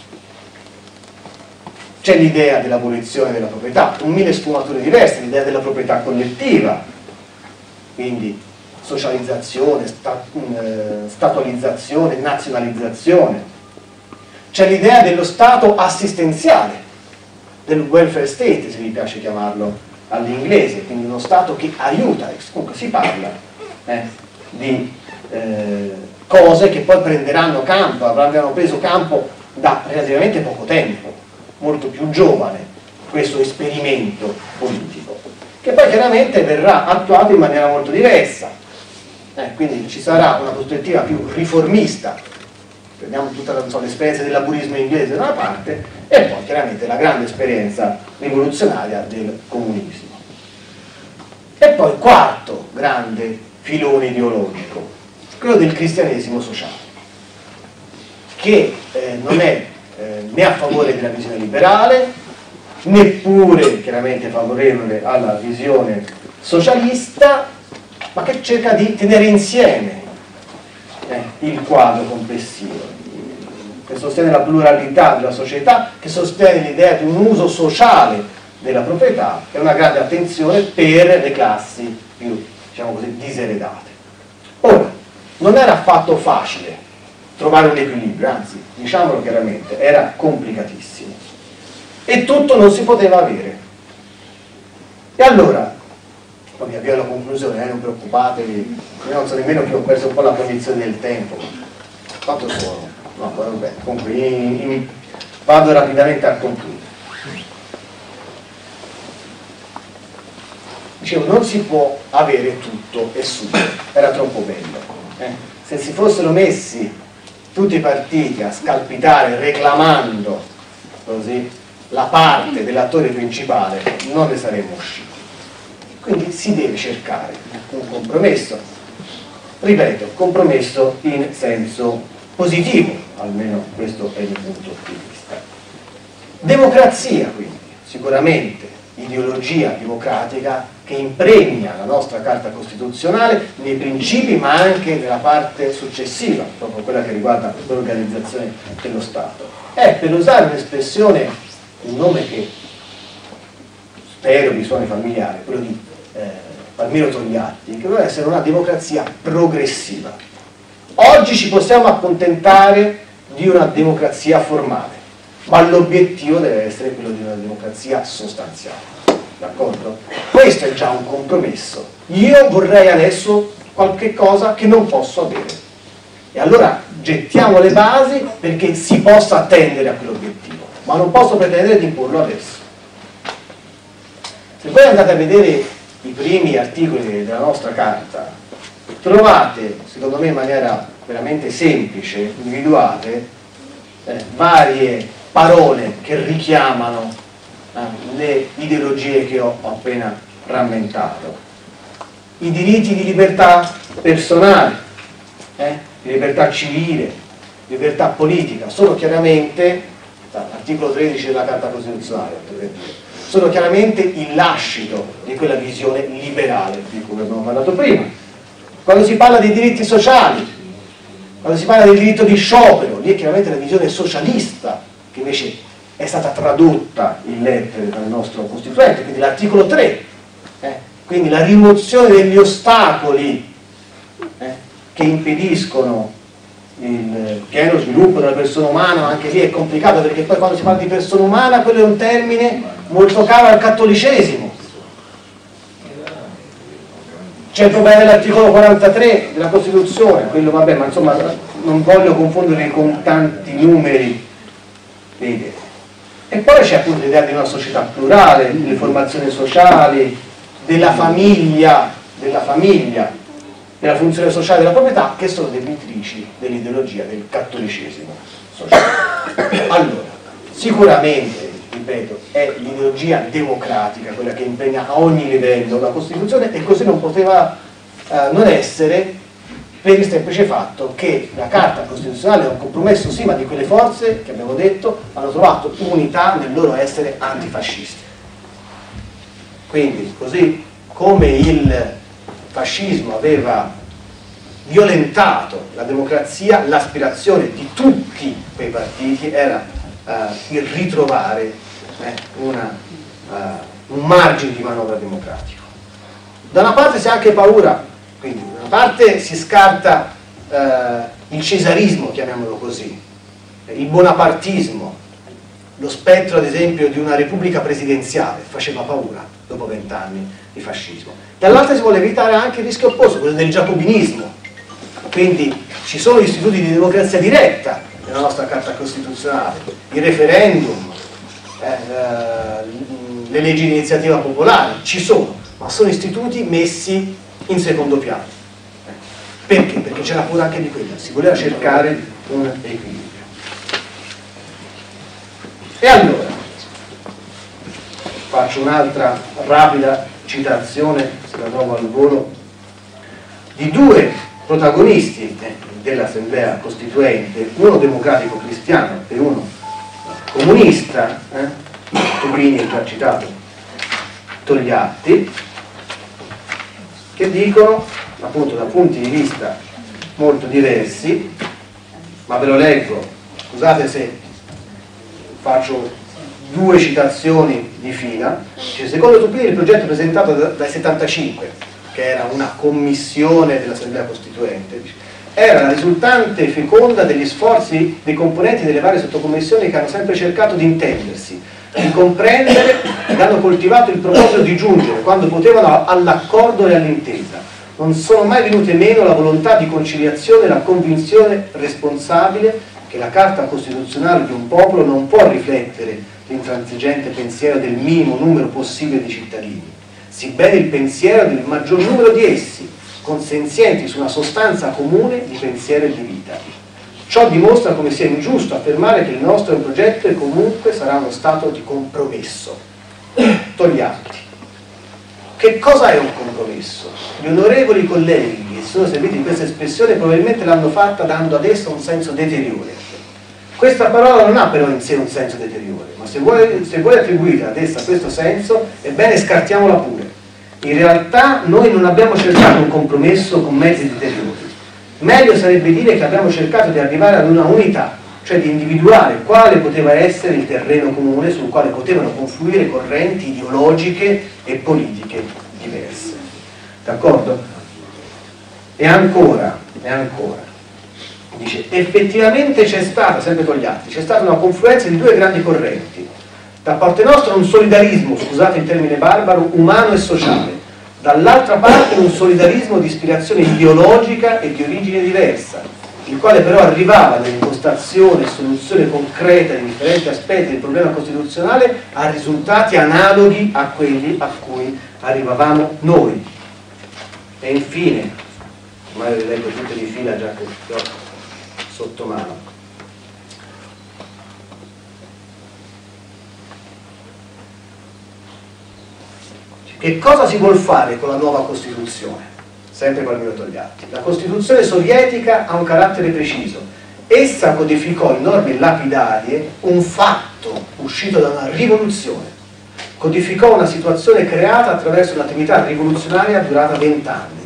C'è l'idea dell'abolizione della proprietà, un mille sfumature diverse, l'idea della proprietà collettiva, quindi socializzazione, sta, eh, statualizzazione, nazionalizzazione. C'è l'idea dello Stato assistenziale, del welfare state, se vi piace chiamarlo all'inglese, quindi uno Stato che aiuta, comunque si parla eh, di eh, cose che poi prenderanno campo, avranno preso campo da relativamente poco tempo, molto più giovane, questo esperimento politico, che poi chiaramente verrà attuato in maniera molto diversa. Eh, quindi ci sarà una prospettiva più riformista, prendiamo tutta l'esperienza del laburismo inglese da una parte, e poi chiaramente la grande esperienza rivoluzionaria del comunismo. E poi quarto grande filone ideologico, quello del cristianesimo sociale, che eh, non è eh, né a favore della visione liberale, neppure chiaramente favorevole alla visione socialista, ma che cerca di tenere insieme eh, il quadro complessivo, che sostiene la pluralità della società, che sostiene l'idea di un uso sociale della proprietà e una grande attenzione per le classi più, diciamo così, diseredate. Ora, non era affatto facile trovare un equilibrio, anzi, diciamolo chiaramente, era complicatissimo. E tutto non si poteva avere. E allora, poi mi avvio alla conclusione, eh, non preoccupatevi, io non so nemmeno che ho perso un po' la cognizione del tempo. Quanto sono? No, vabbè, comunque in, in, vado rapidamente a concludere. Dicevo, non si può avere tutto e subito, era troppo bello. Eh? Se si fossero messi tutti i partiti a scalpitare reclamando così la parte dell'attore principale, non ne saremmo usciti. Quindi si deve cercare un compromesso, ripeto, compromesso in senso positivo, almeno questo è il mio punto di vista. Democrazia, quindi, sicuramente ideologia democratica che impregna la nostra Carta Costituzionale nei principi, ma anche nella parte successiva, proprio quella che riguarda l'organizzazione dello Stato. È, per usare un'espressione, un nome che spero vi suoni familiare, quello di eh, Palmiro Togliatti, che deve essere una democrazia progressiva. Oggi ci possiamo accontentare di una democrazia formale, ma l'obiettivo deve essere quello di una democrazia sostanziale, d'accordo? Questo è già un compromesso. Io vorrei adesso qualche cosa che non posso avere, e allora gettiamo le basi perché si possa attendere a quell'obiettivo, ma non posso pretendere di imporlo adesso. Se voi andate a vedere i primi articoli della nostra carta, trovate, secondo me in maniera veramente semplice, individuate eh, varie parole che richiamano eh, le ideologie che ho appena rammentato. I diritti di libertà personale, eh, di libertà civile, libertà politica, sono chiaramente, l'articolo tredici della Carta Costituzionale, per dire, sono chiaramente il lascito di quella visione liberale di cui abbiamo parlato prima. Quando si parla dei diritti sociali, quando si parla del diritto di sciopero, lì è chiaramente la visione socialista che invece è stata tradotta in lettere dal nostro Costituente, quindi l'articolo tre, eh, quindi la rimozione degli ostacoli eh, che impediscono il pieno sviluppo della persona umana. Anche lì è complicato perché poi quando si parla di persona umana quello è un termine molto caro al cattolicesimo. C'è il problema dell'articolo quarantatré della Costituzione, quello vabbè, ma insomma non voglio confondere con tanti numeri, vede. E poi c'è appunto l'idea di una società plurale, delle formazioni sociali, della famiglia, della famiglia, della funzione sociale della proprietà, che sono debitrici dell'ideologia del cattolicesimo sociale. Allora, sicuramente, ripeto, è l'ideologia democratica quella che impegna a ogni livello la Costituzione, e così non poteva eh, non essere, per il semplice fatto che la Carta Costituzionale è un compromesso sì, ma di quelle forze che abbiamo detto hanno trovato unità nel loro essere antifascisti. Quindi, così come il fascismo aveva violentato la democrazia, l'aspirazione di tutti quei partiti era uh, il ritrovare eh, una, uh, un margine di manovra democratico. Da una parte si ha anche paura, quindi da una parte si scarta uh, il cesarismo, chiamiamolo così, il bonapartismo, lo spettro ad esempio di una repubblica presidenziale faceva paura dopo vent'anni di fascismo. Dall'altra si vuole evitare anche il rischio opposto, quello del giacobinismo. Quindi ci sono istituti di democrazia diretta nella nostra Carta Costituzionale, il referendum, eh, le leggi di iniziativa popolare, ci sono, ma sono istituti messi in secondo piano. Perché? Perché c'era pure anche di quello, si voleva cercare un equilibrio. E allora, faccio un'altra rapida citazione, se la trovo al volo, di due protagonisti eh, dell'Assemblea Costituente, uno democratico cristiano e uno comunista, eh, Tubini ha citato Togliatti, che dicono, appunto da punti di vista molto diversi, ma ve lo leggo, scusate se faccio due citazioni di fila. Cioè, secondo Tubini il progetto presentato da, dai settantacinque, che era una commissione dell'Assemblea Costituente, era la risultante feconda degli sforzi dei componenti delle varie sottocommissioni che hanno sempre cercato di intendersi, di comprendere ed hanno coltivato il proposito di giungere, quando potevano, all'accordo e all'intesa. Non sono mai venute meno la volontà di conciliazione e la convinzione responsabile che la Carta Costituzionale di un popolo non può riflettere l'intransigente pensiero del minimo numero possibile di cittadini, sebbene il pensiero del maggior numero di essi, consenzienti su una sostanza comune di pensiero e di vita. Ciò dimostra come sia ingiusto affermare che il nostro è un progetto e comunque sarà uno stato di compromesso. Togliatti. Che cosa è un compromesso? Gli onorevoli colleghi che si sono serviti di questa espressione probabilmente l'hanno fatta dando ad essa un senso deteriore. Questa parola non ha però in sé un senso deteriore, ma se vuoi, se vuoi attribuire ad essa questo senso, ebbene scartiamola pure. In realtà noi non abbiamo cercato un compromesso con mezzi deteriori. Meglio sarebbe dire che abbiamo cercato di arrivare ad una unità, cioè di individuare quale poteva essere il terreno comune sul quale potevano confluire correnti ideologiche e politiche diverse. D'accordo? E ancora, e ancora. dice effettivamente c'è stata, sempre Togliatti, c'è stata una confluenza di due grandi correnti. Da parte nostra un solidarismo, scusate il termine barbaro, umano e sociale, dall'altra parte un solidarismo di ispirazione ideologica e di origine diversa, il quale però arrivava nell'impostazione e soluzione concreta di differenti aspetti del problema costituzionale a risultati analoghi a quelli a cui arrivavamo noi. E infine, ormai le leggo tutte di fila già che ho sotto mano, che cosa si vuol fare con la nuova Costituzione? Sempre Palmiro Togliatti. La Costituzione sovietica ha un carattere preciso. Essa codificò in norme lapidarie un fatto uscito da una rivoluzione. Codificò una situazione creata attraverso un'attività rivoluzionaria durata vent'anni.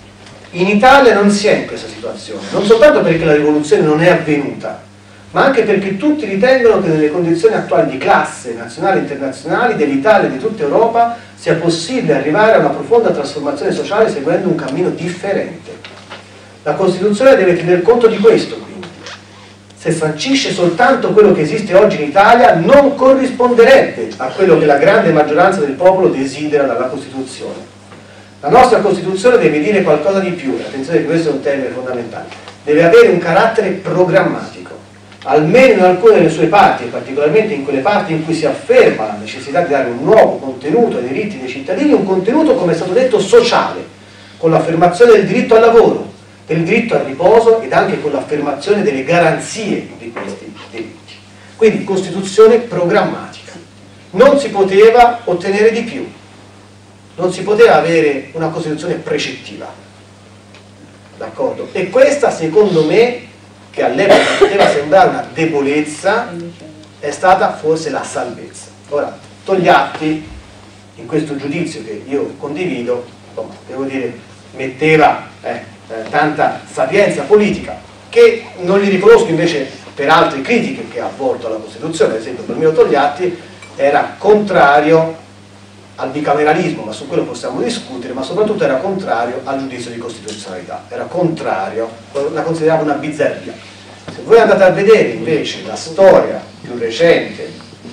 In Italia non si è in questa situazione, non soltanto perché la rivoluzione non è avvenuta, ma anche perché tutti ritengono che nelle condizioni attuali di classe nazionali e internazionali dell'Italia e di tutta Europa sia possibile arrivare a una profonda trasformazione sociale seguendo un cammino differente. La Costituzione deve tener conto di questo, quindi. Se sancisce soltanto quello che esiste oggi in Italia, non corrisponderebbe a quello che la grande maggioranza del popolo desidera dalla Costituzione. La nostra Costituzione deve dire qualcosa di più, attenzione che questo è un termine fondamentale, deve avere un carattere programmatico. Almeno in alcune delle sue parti, e particolarmente in quelle parti in cui si afferma la necessità di dare un nuovo contenuto ai diritti dei cittadini, un contenuto, come è stato detto, sociale, con l'affermazione del diritto al lavoro, del diritto al riposo ed anche con l'affermazione delle garanzie di questi diritti. Quindi Costituzione programmatica. Non si poteva ottenere di più, non si poteva avere una Costituzione precettiva. D'accordo? E questa, secondo me, che all'epoca poteva sembrare una debolezza, è stata forse la salvezza. Ora, Togliatti, in questo giudizio che io condivido, insomma, devo dire, metteva eh, eh, tanta sapienza politica, che non gli riconosco invece per altre critiche che ha avvolto alla Costituzione. Ad esempio, Palmiro Togliatti era contrario al bicameralismo, ma su quello possiamo discutere, ma soprattutto era contrario al giudizio di costituzionalità, era contrario, la considerava una bizzarria. Se voi andate a vedere invece la storia più recente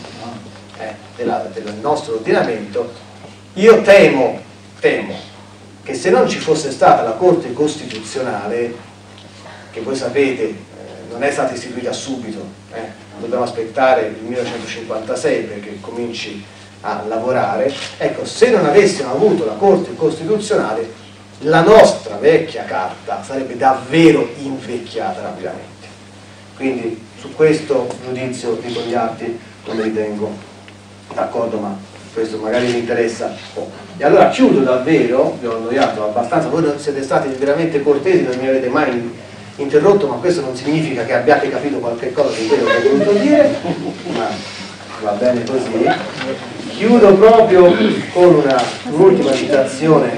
eh, della, del nostro ordinamento, io temo, temo che se non ci fosse stata la Corte Costituzionale, che voi sapete eh, non è stata istituita subito, eh, dobbiamo aspettare il millenovecentocinquantasei perché cominci a lavorare, ecco, se non avessimo avuto la Corte Costituzionale, la nostra vecchia carta sarebbe davvero invecchiata rapidamente. Quindi su questo giudizio di Togliatti non mi ritengo d'accordo, ma questo magari mi interessa poco. E allora chiudo davvero, vi ho annoiato abbastanza, voi non siete stati veramente cortesi, non mi avete mai interrotto, ma questo non significa che abbiate capito qualche cosa di quello che ho voluto dire, ma va bene così. Chiudo proprio con un'ultima citazione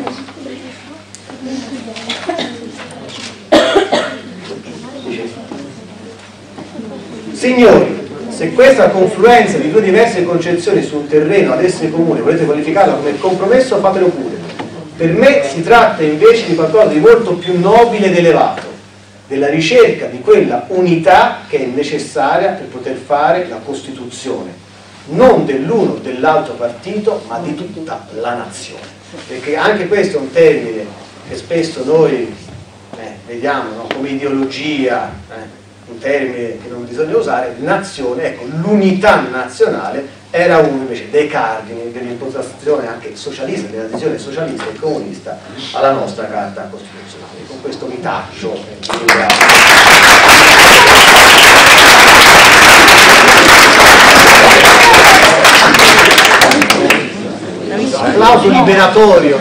Signori, se questa confluenza di due diverse concezioni su un terreno ad essere comune volete qualificarla come compromesso, fatelo pure. Per me si tratta invece di qualcosa di molto più nobile ed elevato, della ricerca di quella unità che è necessaria per poter fare la Costituzione, non dell'uno o dell'altro partito, ma di tutta la nazione. Perché anche questo è un termine che spesso noi eh, vediamo, no, come ideologia, eh, un termine che non bisogna usare, nazione, ecco, l'unità nazionale era uno invece dei cardini dell'impostazione anche socialista, dell'adesione socialista e comunista alla nostra Carta Costituzionale. Con questo mi taccio e vi ringrazio. Applauso liberatorio.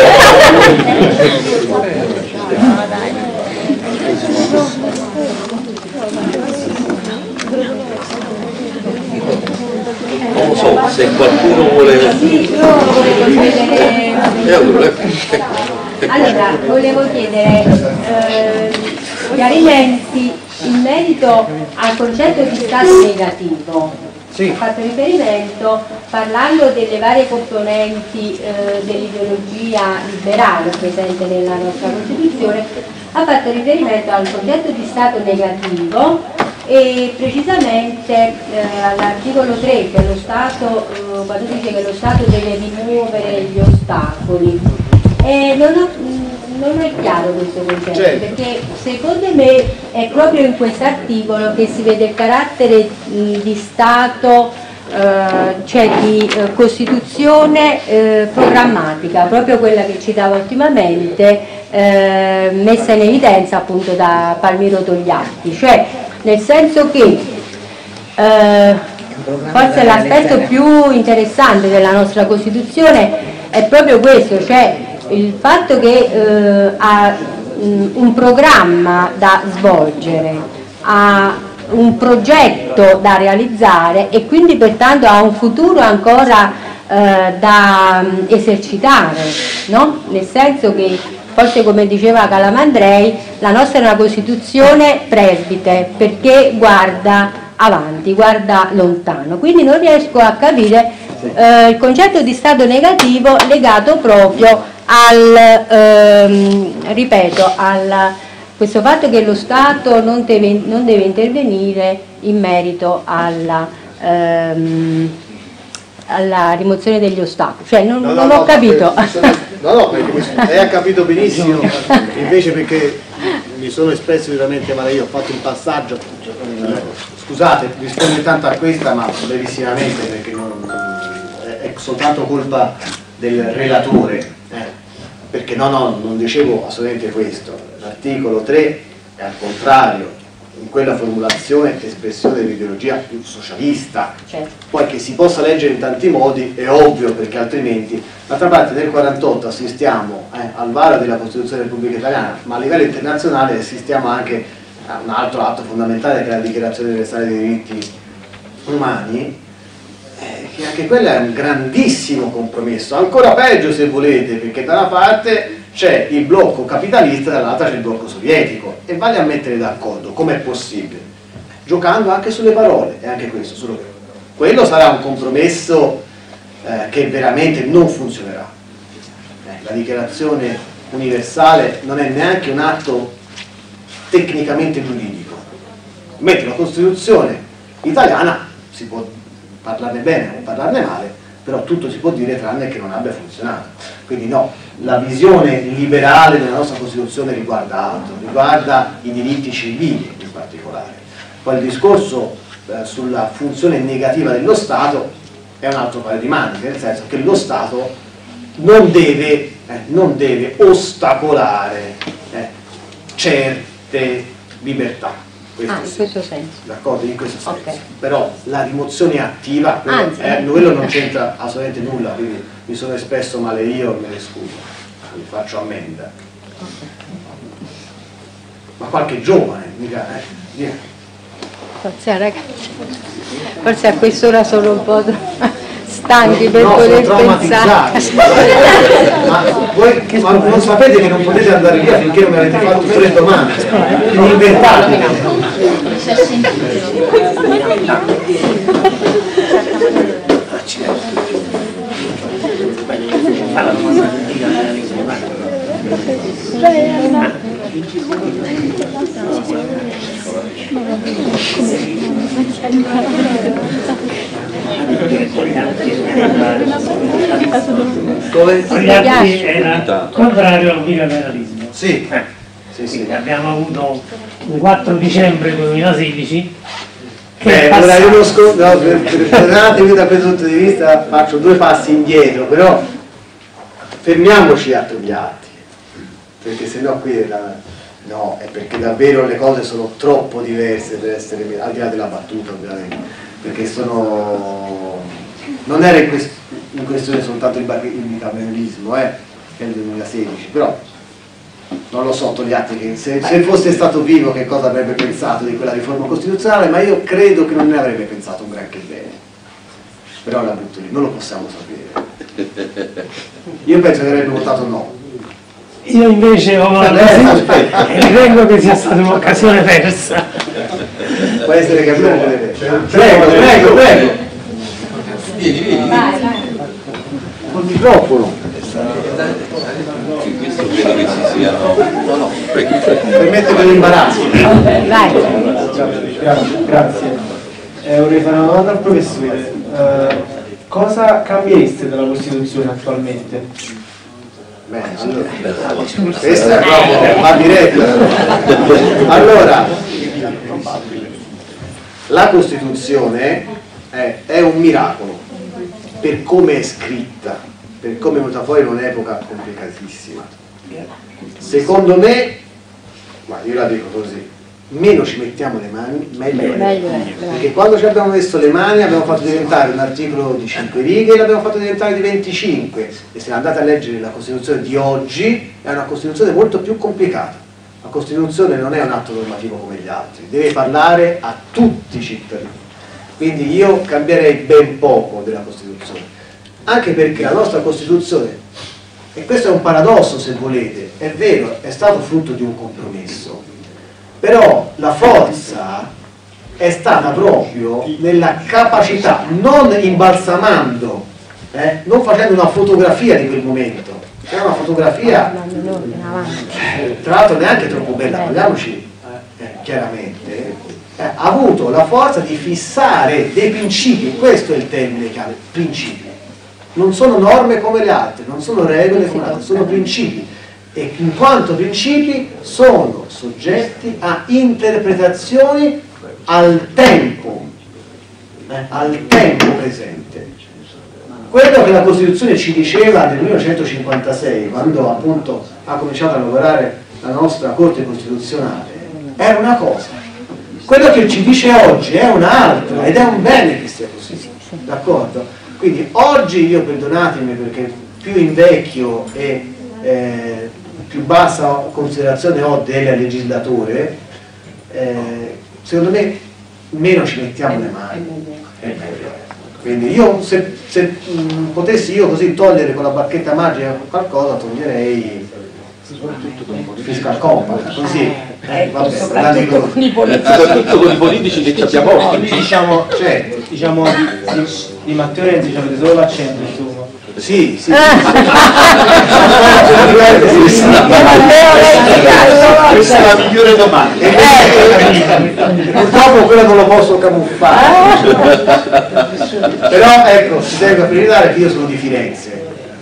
Non lo so, se qualcuno vuole... Sì, io volevo chiedere... Allora, volevo chiedere eh, chiarimenti in merito al concetto di stato negativo. Sì. Ha fatto riferimento, parlando delle varie componenti eh, dell'ideologia liberale presente nella nostra Costituzione, ha fatto riferimento al concetto di stato negativo e precisamente eh, all'articolo tre, che lo Stato, eh, quando dice che lo Stato deve rimuovere gli ostacoli. E non, ho, non è chiaro questo concetto, certo, perché secondo me è proprio in quest'articolo che si vede il carattere mh, di Stato, eh, cioè di eh, Costituzione eh, programmatica, proprio quella che citava ultimamente, eh, messa in evidenza appunto da Palmiro Togliatti, cioè nel senso che eh, forse l'aspetto più interessante della nostra Costituzione è proprio questo, cioè il fatto che eh, ha mh, un programma da svolgere, ha un progetto da realizzare e quindi pertanto ha un futuro ancora eh, da mh, esercitare, no? Nel senso che forse, come diceva Calamandrei, la nostra è una Costituzione presbite perché guarda avanti, guarda lontano, quindi non riesco a capire eh, il concetto di stato negativo legato proprio al, ehm, ripeto, al questo fatto che lo Stato non deve, non deve intervenire in merito alla, ehm, alla rimozione degli ostacoli, cioè non, no, non no, ho no, capito. Sono, no, no, perché lei ha capito benissimo, invece perché mi sono espresso veramente male io, ho fatto un passaggio, scusate, rispondo intanto a questa, ma brevissimamente perché non, è soltanto colpa del relatore, eh, perché no, no, non dicevo assolutamente questo, l'articolo tre è al contrario, in quella formulazione espressione dell'ideologia più socialista, certo, poi che si possa leggere in tanti modi è ovvio, perché altrimenti, d'altra parte nel quarantotto assistiamo eh, al varo della Costituzione della Repubblica Italiana, ma a livello internazionale assistiamo anche a un altro atto fondamentale che è la Dichiarazione Universale dei Diritti Umani, eh, che anche quella è un grandissimo compromesso, ancora peggio se volete, perché da una parte c'è il blocco capitalista, dall'altra c'è il blocco sovietico, e vale a mettere d'accordo, com'è possibile? Giocando anche sulle parole, e anche questo, solo quello sarà un compromesso eh, che veramente non funzionerà. Eh, la dichiarazione universale non è neanche un atto tecnicamente giuridico, mentre la Costituzione italiana si può parlarne bene o parlarne male, però tutto si può dire tranne che non abbia funzionato. Quindi no, la visione liberale della nostra Costituzione riguarda altro, riguarda i diritti civili in particolare. Poi il discorso eh, sulla funzione negativa dello Stato è un altro paio di maniche, nel senso che lo Stato non deve, eh, non deve ostacolare eh, certe libertà. Questo ah, in sì. questo senso. D'accordo, in questo senso. Okay. Però la rimozione attiva, quello, Anzi, eh, quello non c'entra assolutamente nulla, quindi mi sono espresso male io e me ne scuso, mi faccio ammenda. Okay. Ma qualche giovane, mica, eh, via. Forse, ragazzi, forse a quest'ora sono un po' stanchi per no, poter sono pensare. ma, voi, ma non sapete che non potete andare via finché non mi avete fatto tre domande, non inventate. Togliatti era contrario al bicameralismo. Sì. Eh. Sì, sì. Abbiamo avuto un quattro dicembre duemilasedici che Beh, ora io non sco- no, per, per, perdonatemi da questo punto di vista faccio due passi indietro, però fermiamoci a Togliatti, perché sennò qui è la, no, è perché davvero le cose sono troppo diverse per essere, al di là della battuta ovviamente, perché sono non era in, quest- in questione soltanto il, bar- il bicameralismo, eh, che è il duemilasedici, però non lo so Togliatti, che se, se fosse stato vivo che cosa avrebbe pensato di quella riforma costituzionale, ma io credo che non ne avrebbe pensato un granché bene, però la butto lì, non lo possiamo sapere. Io penso che avrebbe votato no. Io invece ho e ritengo che sia stata un'occasione persa. Può essere che prego, prego, prego, prego. Vieni, vieni. Vai, vai. Col microfono. Questo credo che ci siano. No, no, prego. Permette per l'imbarazzo. Vai. Grazie. Eh, vorrei fare una domanda al professore. Eh, cosa cambiereste della Costituzione attualmente? Bene, allora, questa è proprio va diretta. Allora, la Costituzione è, è un miracolo per come è scritta, per come è venuta fuori in un'epoca complicatissima. Secondo me, ma io la dico così, meno ci mettiamo le mani, meglio è. Meglio è. Perché quando ci abbiamo messo le mani abbiamo fatto diventare un articolo di cinque righe e l'abbiamo fatto diventare di venticinque. E se andate a leggere la Costituzione di oggi è una Costituzione molto più complicata. La Costituzione non è un atto normativo come gli altri, deve parlare a tutti i cittadini. Quindi io cambierei ben poco della Costituzione, anche perché la nostra Costituzione, e questo è un paradosso se volete, è vero, è stato frutto di un compromesso, però la forza è stata proprio nella capacità, non imbalsamando, eh, non facendo una fotografia di quel momento, c'era una fotografia, eh, tra l'altro neanche troppo bella, parliamoci eh, chiaramente, eh, ha avuto la forza di fissare dei principi, questo è il termine chiave, principi. Non sono norme come le altre, non sono regole come le altre, sono principi. E in quanto principi sono soggetti a interpretazioni al tempo, eh, al tempo presente. Quello che la Costituzione ci diceva nel millenovecentocinquantasei, quando appunto ha cominciato a lavorare la nostra Corte Costituzionale, era una cosa. Quello che ci dice oggi è un'altra, ed è un bene che sia così, d'accordo? Quindi oggi io, perdonatemi perché più invecchio e eh, più bassa considerazione ho del legislatore, eh, secondo me meno ci mettiamo le mani, è meglio. Quindi io se, se mh, potessi io così togliere con la bacchetta magica qualcosa, toglierei il fiscal compact, così eh, vabbè, soprattutto con i politici, soprattutto con i politici che ci abbiamo oggi. Diciamo, certo, diciamo di, di, di Matteo Renzi ci avete solo l'accento, insomma. sì, sì, sì. Questa è la migliore domanda. Purtroppo quello non lo posso camuffare. Però ecco, si deve capire che io sono di Firenze.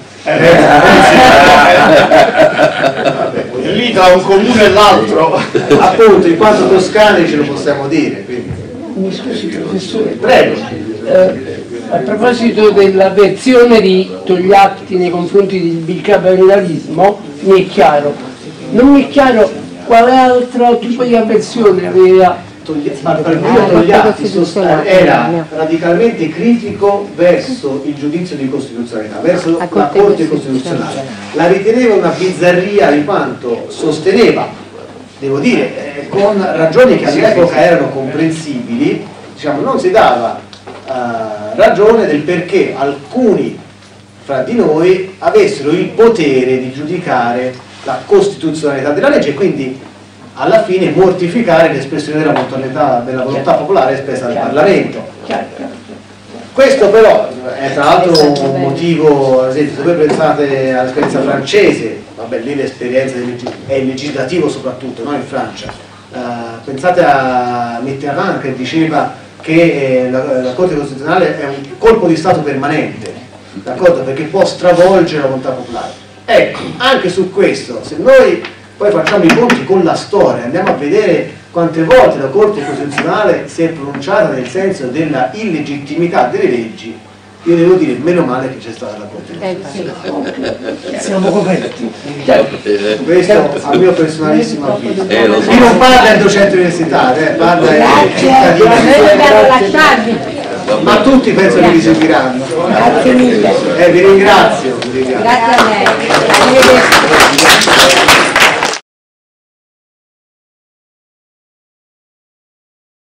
Lì tra un comune e l'altro, appunto, in quanto toscani ce lo possiamo dire, quindi. Mi scusi professore, Prego. eh, a proposito dell'avversione di Togliatti nei confronti del bicameralismo, mi è chiaro, non mi è chiaro quale altro tipo di avversione aveva. Togliatti era radicalmente critico verso il giudizio di costituzionalità, verso la Corte Costituzionale. La riteneva una bizzarria in quanto sosteneva, devo dire, eh, con ragioni che all'epoca erano comprensibili, diciamo, non si dava eh, ragione del perché alcuni fra di noi avessero il potere di giudicare la costituzionalità della legge e quindi alla fine mortificare l'espressione della volontà, della volontà popolare espressa dal Parlamento. Questo però è tra l'altro un motivo, ad esempio, se voi pensate all'esperienza francese, vabbè lì l'esperienza è il legislativo soprattutto, no? In Francia. Uh, pensate a Mitterrand che diceva che eh, la, la Corte Costituzionale è un colpo di Stato permanente, d'accordo? Perché può stravolgere la volontà popolare. Ecco, anche su questo, se noi poi facciamo i conti con la storia, andiamo a vedere quante volte la Corte Costituzionale si è pronunciata nel senso della illegittimità delle leggi, io devo dire meno male che c'è stata la Corte Costituzionale. siamo coperti. Questo a mio personalissimo avviso. Eh, lo so. Qui non parla il docente universitario, eh, parla il cittadino. Noi dobbiamo lasciarvi. Ma tutti penso che vi seguiranno. Grazie mille. Eh, vi ringrazio. Vi ringrazio. Grazie a lei. Arrivederci.